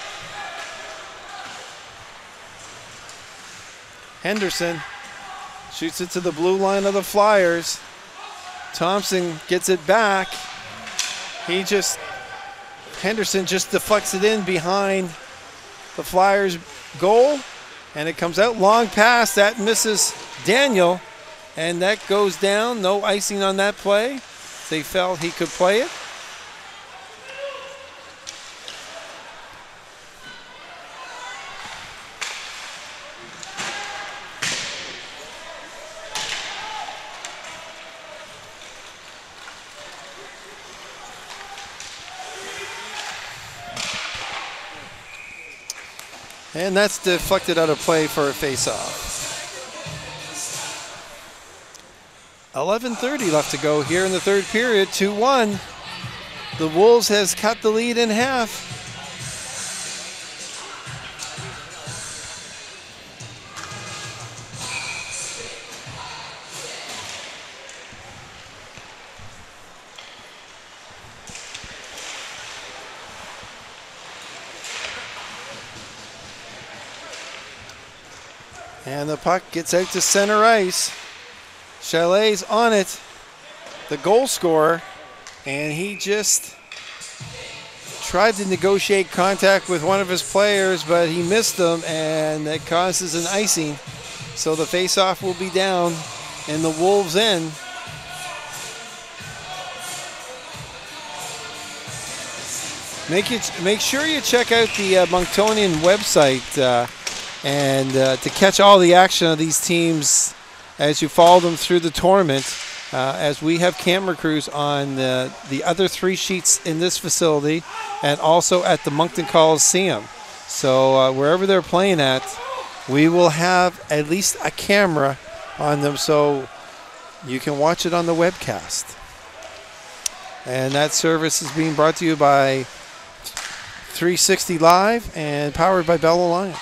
Henderson Shoots it to the blue line of the Flyers. Thompson gets it back. He just, Henderson just deflects it in behind the Flyers goal. And it comes out long pass. That misses Daniel. And that goes down. No icing on that play. They felt he could play it. And that's deflected out of play for a face-off. eleven thirty left to go here in the third period, two one. The Wolves has cut the lead in half. And the puck gets out to center ice. Chalet's on it, the goal scorer, and he just tried to negotiate contact with one of his players, but he missed them, and that causes an icing. So the faceoff will be down in the Wolves' end. Make it, make sure you check out the uh, Monktonian website uh, and uh, to catch all the action of these teams as you follow them through the tournament, uh, as we have camera crews on the, the other three sheets in this facility and also at the Moncton Coliseum. So uh, wherever they're playing at, we will have at least a camera on them so you can watch it on the webcast. And that service is being brought to you by three sixty Live and powered by Bell Alliance.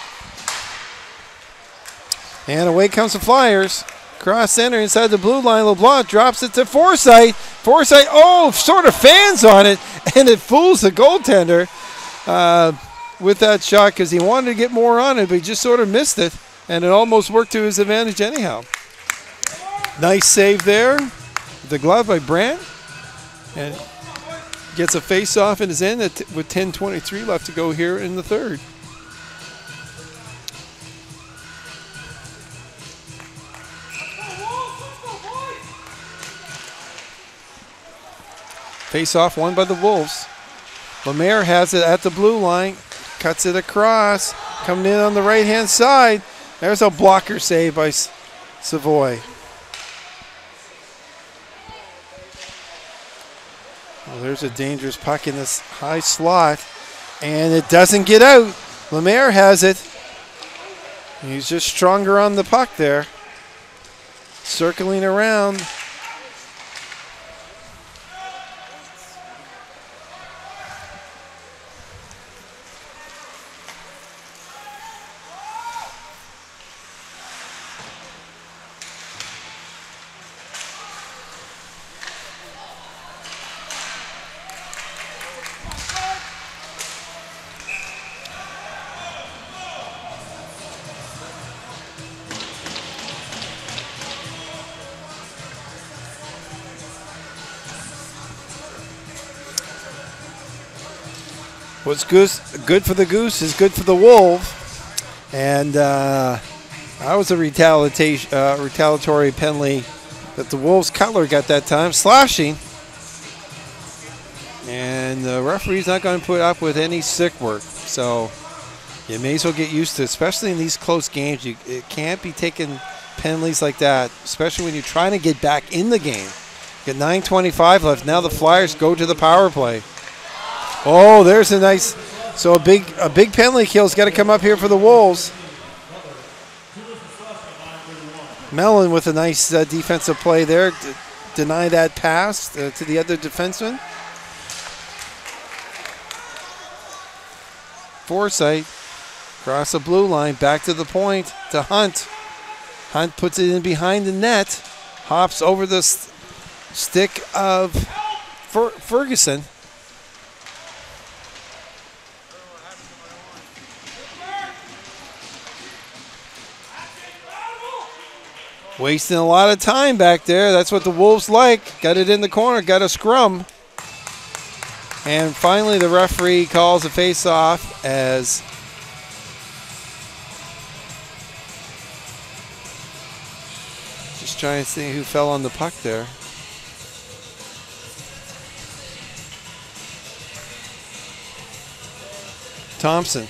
And away comes the Flyers. Cross center inside the blue line. LeBlanc drops it to Forsythe. Forsythe, oh, sort of fans on it, and it fools the goaltender uh, with that shot because he wanted to get more on it, but he just sort of missed it, and it almost worked to his advantage anyhow. Nice save there. The glove by Brandt. And gets a face-off in his end with ten twenty-three left to go here in the third. Face-off won by the Wolves. Lemaire has it at the blue line. Cuts it across. Coming in on the right-hand side. There's a blocker save by Savoy. Well, there's a dangerous puck in this high slot. And it doesn't get out. Lemaire has it. He's just stronger on the puck there. Circling around. What's goose, good for the Goose is good for the Wolf. And uh, that was a retaliation, uh, retaliatory penalty that the Wolves Cutler got that time, slashing. And the referee's not going to put up with any sick work. So you may as well get used to it, especially in these close games. You, it can't be taking penalties like that, especially when you're trying to get back in the game. Got nine twenty-five left. Now the Flyers go to the power play. Oh, there's a nice, so a big a big penalty kill's got to come up here for the Wolves. Mellon with a nice uh, defensive play there. D deny that pass uh, to the other defenseman. Forsythe across the blue line, back to the point to Hunt. Hunt puts it in behind the net, hops over the st stick of Fer Ferguson. Wasting a lot of time back there. That's what the Wolves like. Got it in the corner, got a scrum. And finally the referee calls a face-off as just trying to see who fell on the puck there. Thompson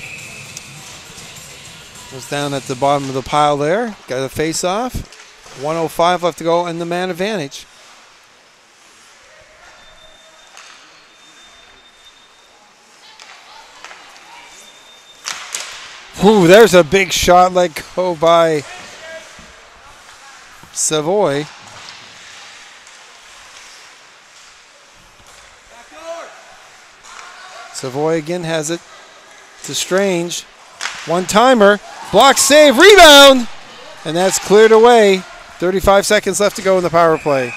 was down at the bottom of the pile there. Got a face-off. one oh five left to go and the man advantage. Ooh, there's a big shot let go by Savoy. Savoy again has it to Strange. One-timer, block save, rebound, and that's cleared away. thirty-five seconds left to go in the power play.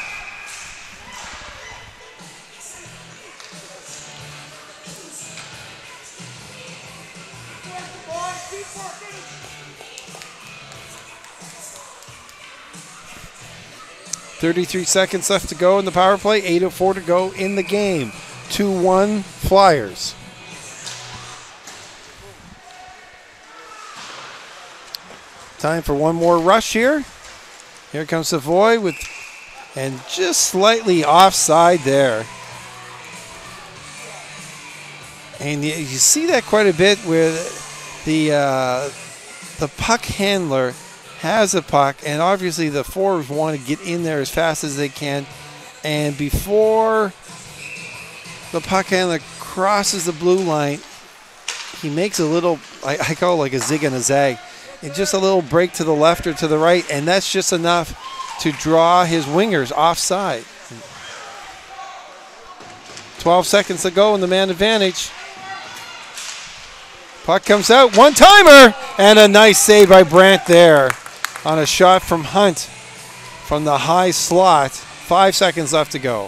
thirty-three seconds left to go in the power play. eight oh four to go in the game. two one Flyers. Time for one more rush here. Here comes Savoy with, and just slightly offside there. And you, you see that quite a bit where the uh, the puck handler has a puck, and obviously the forwards want to get in there as fast as they can. And before the puck handler crosses the blue line, he makes a little, I, I call it like a zig and a zag. And just a little break to the left or to the right, and that's just enough to draw his wingers offside. twelve seconds to go in the man advantage. Puck comes out, one-timer, and a nice save by Brandt there on a shot from Hunt from the high slot. Five seconds left to go.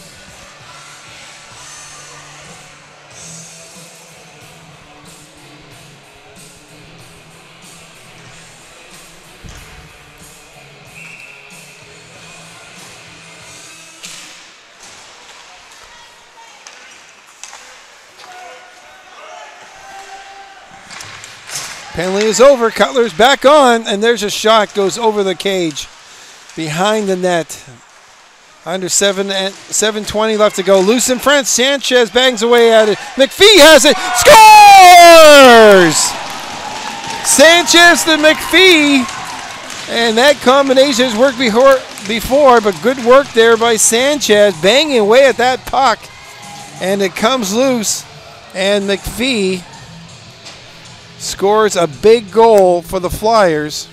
Penalty is over. Cutler's back on, and there's a shot. Goes over the cage, behind the net. Under seven and seven twenty left to go. Loose in front. Sanchez bangs away at it. McPhee has it. Scores! Sanchez to McPhee, and that combination has worked before, before, but good work there by Sanchez, banging away at that puck, and it comes loose, and McPhee scores a big goal for the Flyers.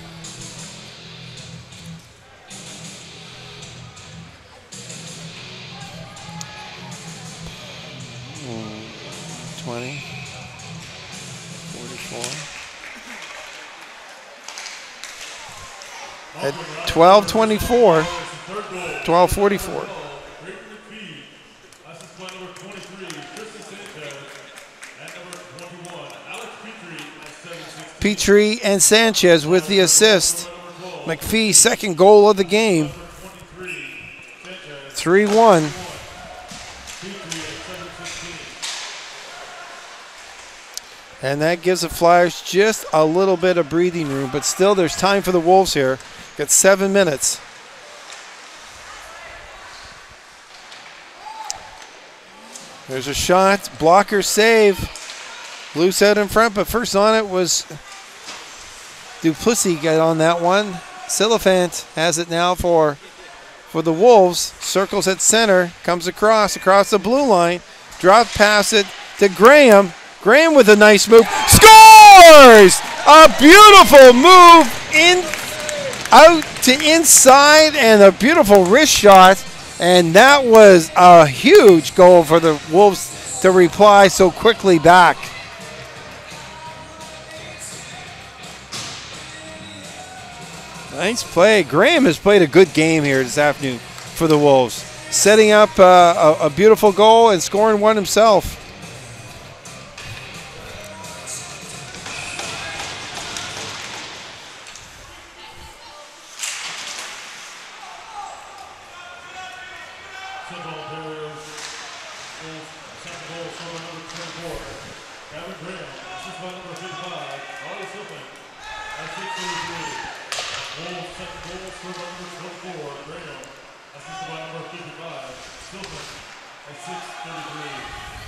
twenty, forty-four. At twelve twenty-four, twelve forty-four. Petrie and Sanchez with the assist. McPhee, second goal of the game. three one. And that gives the Flyers just a little bit of breathing room, but still there's time for the Wolves here. Got seven minutes. There's a shot, blocker save. Loose out in front, but first on it was Duplessis. Got on that one. Silliphant has it now for, for the Wolves. Circles at center, comes across, across the blue line. Drop pass it to Graham. Graham with a nice move. Scores! A beautiful move in, out to inside, and a beautiful wrist shot. And that was a huge goal for the Wolves to reply so quickly back. Nice play. Graham has played a good game here this afternoon for the Wolves, setting up uh, a, a beautiful goal and scoring one himself. Central Ontario. Second goal scored by number twenty-four, Gavin Graham. Assist by number fifty-five, Ollie Silfen, at six thirty-three. Wolves second goal scored by number twenty-four, Graham. Assisted by number fifty-five, Silfen, at six thirty-three.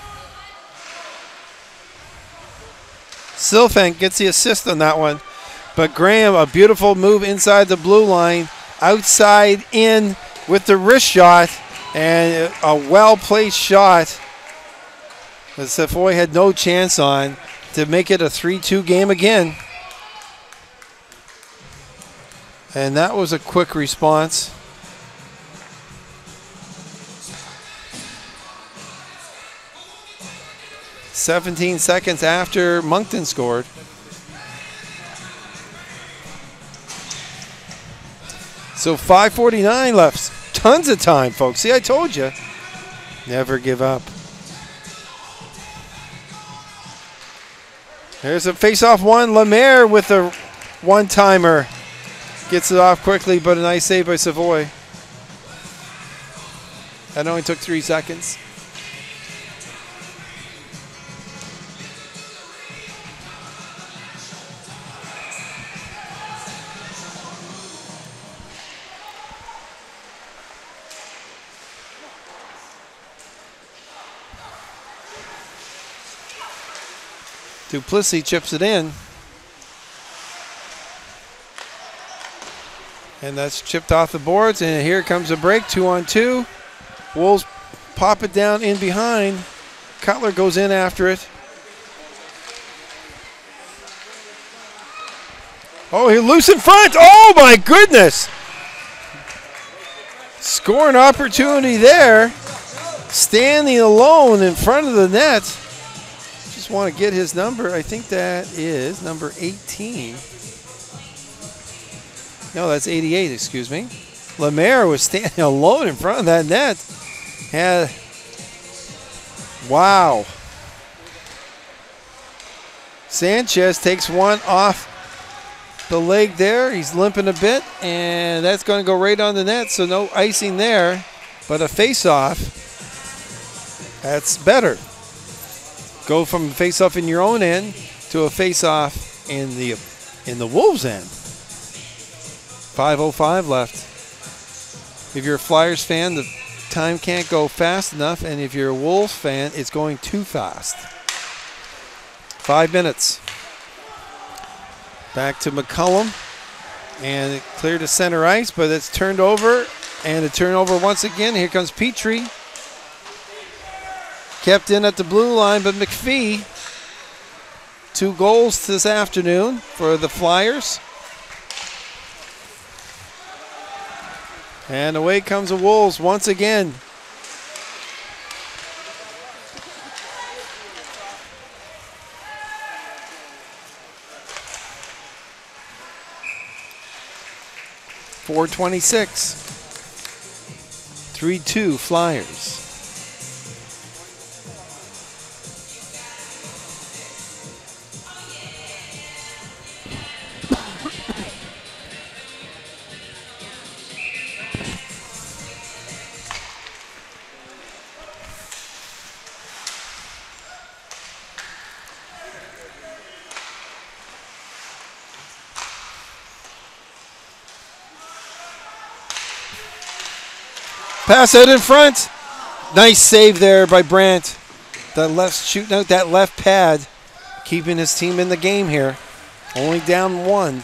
Silfen gets the assist on that one. But Graham, a beautiful move inside the blue line, outside in with the wrist shot, and a well-placed shot that Savoy had no chance on to make it a three two game again. And that was a quick response. seventeen seconds after Moncton scored. So five forty-nine left. Tons of time, folks. See, I told you. Never give up. There's a face-off one. Lemaire with a one-timer. Gets it off quickly, but a nice save by Savoy. That only took three seconds. Duplessis chips it in. And that's chipped off the boards, and here comes a break, two on two. Wolves pop it down in behind. Cutler goes in after it. Oh, he loose in front. Oh my goodness. Scoring opportunity there. Standing alone in front of the net. Just want to get his number. I think that is number eighteen. No, that's eighty-eight, excuse me. Lemaire was standing alone in front of that net. Had, wow. Sanchez takes one off the leg there. He's limping a bit, and that's going to go right on the net, so no icing there. But a face-off, that's better. Go from a face-off in your own end to a face-off in the in the Wolves' end. five oh five left. If you're a Flyers fan, the time can't go fast enough, and if you're a Wolves fan, it's going too fast. Five minutes. Back to McCullum, and it cleared to center ice, but it's turned over, and a turnover once again. Here comes Petrie. Kept in at the blue line, but McPhee, two goals this afternoon for the Flyers. And away comes the Wolves once again. four twenty-six. three two Flyers. Pass out in front. Nice save there by Brandt. That left shooting out that left pad, keeping his team in the game here. Only down one.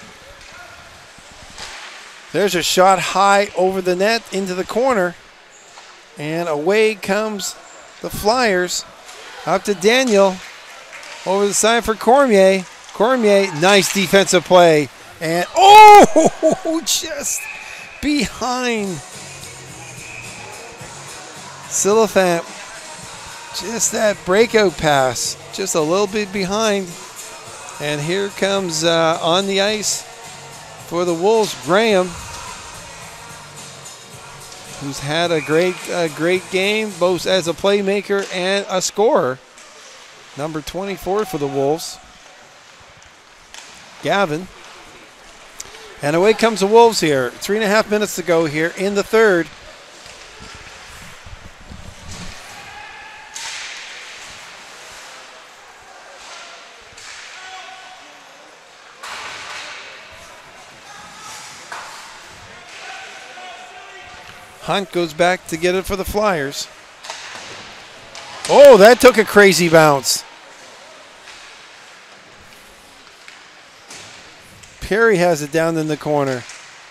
There's a shot high over the net into the corner. And away comes the Flyers. Up to Daniel. Over the side for Cormier. Cormier, nice defensive play. And oh, just behind. Silliphant, just that breakout pass, just a little bit behind. And here comes uh, on the ice for the Wolves, Graham, who's had a great, uh, great game, both as a playmaker and a scorer. Number twenty-four for the Wolves, Gavin. And away comes the Wolves here. Three and a half minutes to go here in the third. Hunt goes back to get it for the Flyers. Oh, that took a crazy bounce. Perry has it down in the corner.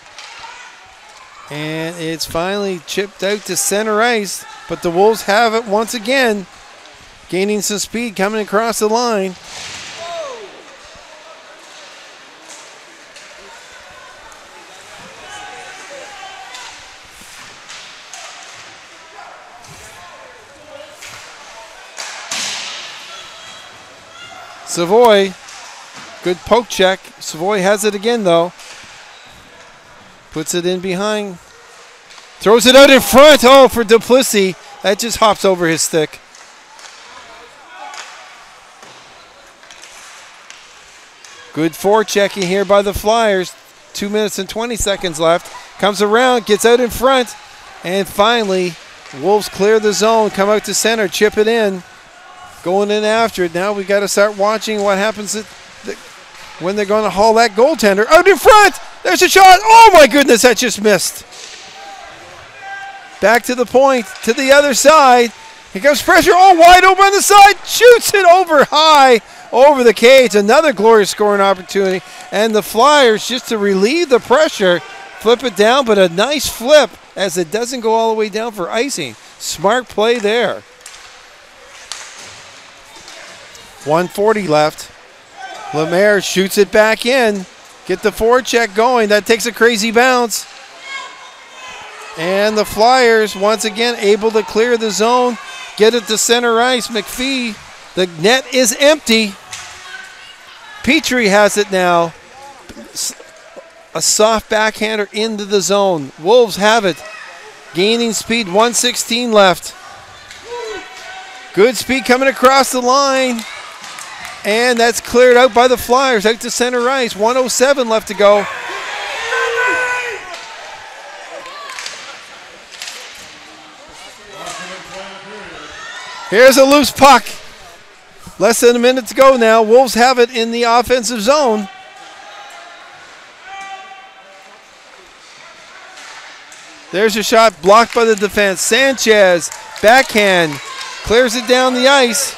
And it's finally chipped out to center ice, but the Wolves have it once again, gaining some speed coming across the line. Savoy, good poke check. Savoy has it again though. Puts it in behind. Throws it out in front. Oh, for Duplessis. That just hops over his stick. Good forechecking here by the Flyers. Two minutes and twenty seconds left. Comes around, gets out in front. And finally, Wolves clear the zone, come out to center, chip it in. Going in after it. Now we got to start watching what happens at the, when they're going to haul that goaltender out in front. There's a shot. Oh my goodness, that just missed. Back to the point, to the other side. Here comes pressure. Oh, wide open on the side. Shoots it over high, over the cage. Another glorious scoring opportunity. And the Flyers, just to relieve the pressure, flip it down, but a nice flip as it doesn't go all the way down for icing. Smart play there. one forty left. Lemaire shoots it back in. Get the forecheck going. That takes a crazy bounce. And the Flyers, once again, able to clear the zone. Get it to center ice. McPhee, the net is empty. Petrie has it now. A soft backhander into the zone. Wolves have it. Gaining speed, one sixteen left. Good speed coming across the line. And that's cleared out by the Flyers, out to center ice. one oh seven left to go. Here's a loose puck. Less than a minute to go now. Wolves have it in the offensive zone. There's a shot blocked by the defense. Sanchez, backhand, clears it down the ice.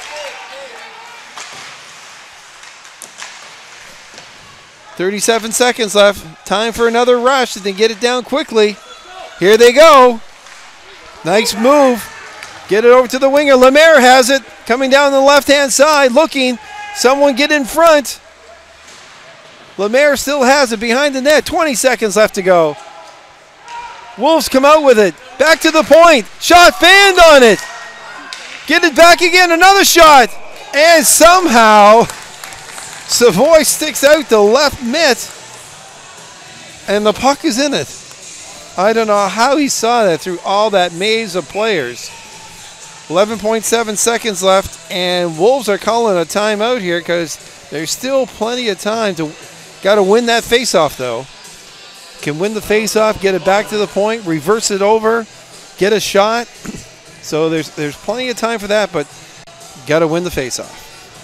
thirty-seven seconds left. Time for another rush. They get it down quickly. Here they go. Nice move. Get it over to the winger. Lemaire has it. Coming down the left-hand side. Looking. Someone get in front. Lemaire still has it behind the net. twenty seconds left to go. Wolves come out with it. Back to the point. Shot fanned on it. Get it back again. Another shot. And somehow Savoy sticks out the left mitt, and the puck is in it. I don't know how he saw that through all that maze of players. eleven point seven seconds left, and Wolves are calling a timeout here because there's still plenty of time to. Got to win that faceoff though. Can win the faceoff, get it back to the point, reverse it over, get a shot. So there's there's plenty of time for that, but got to win the faceoff.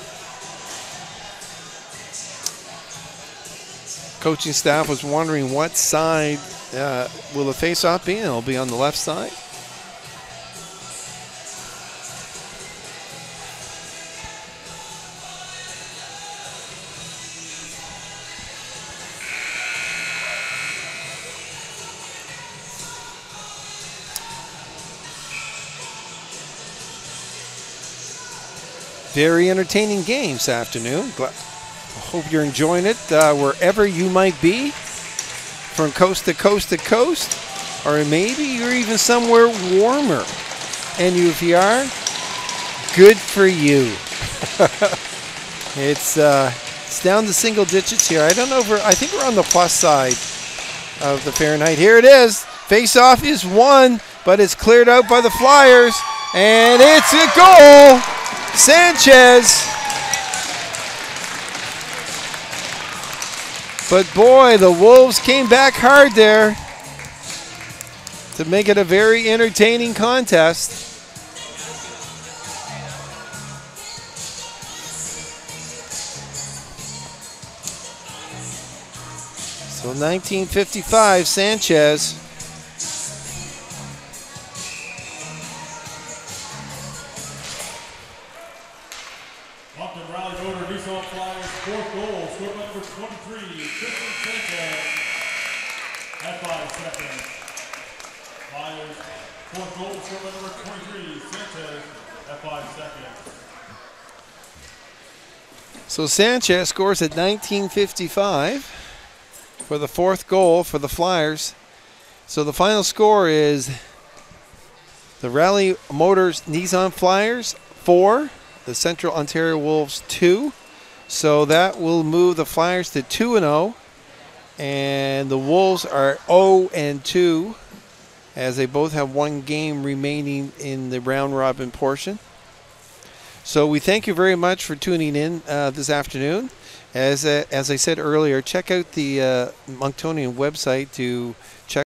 Coaching staff was wondering what side uh, will the faceoff be, and it'll be on the left side. Very entertaining game this afternoon. Glad Hope you're enjoying it uh, wherever you might be, from coast to coast to coast, or maybe you're even somewhere warmer. And you, if you are, good for you. it's uh, it's down to single digits here. I don't know if we're, I think we're on the plus side of the Fahrenheit. Here it is. Face-off is won, but it's cleared out by the Flyers, and it's a goal. Sanchez. But boy, the Wolves came back hard there to make it a very entertaining contest. So nineteen fifty-five, Sanchez. five seconds. Flyers, fourth goal, server number twenty-three, Sanchez at five seconds. So Sanchez scores at nineteen fifty-five for the fourth goal for the Flyers. So the final score is the Raleigh Motors Nissan Flyers four, the Central Ontario Wolves two. So that will move the Flyers to two and oh, and the Wolves are oh and two as they both have one game remaining in the round robin portion. So we thank you very much for tuning in uh, this afternoon. As uh, as I said earlier, check out the uh, Monktonian website to check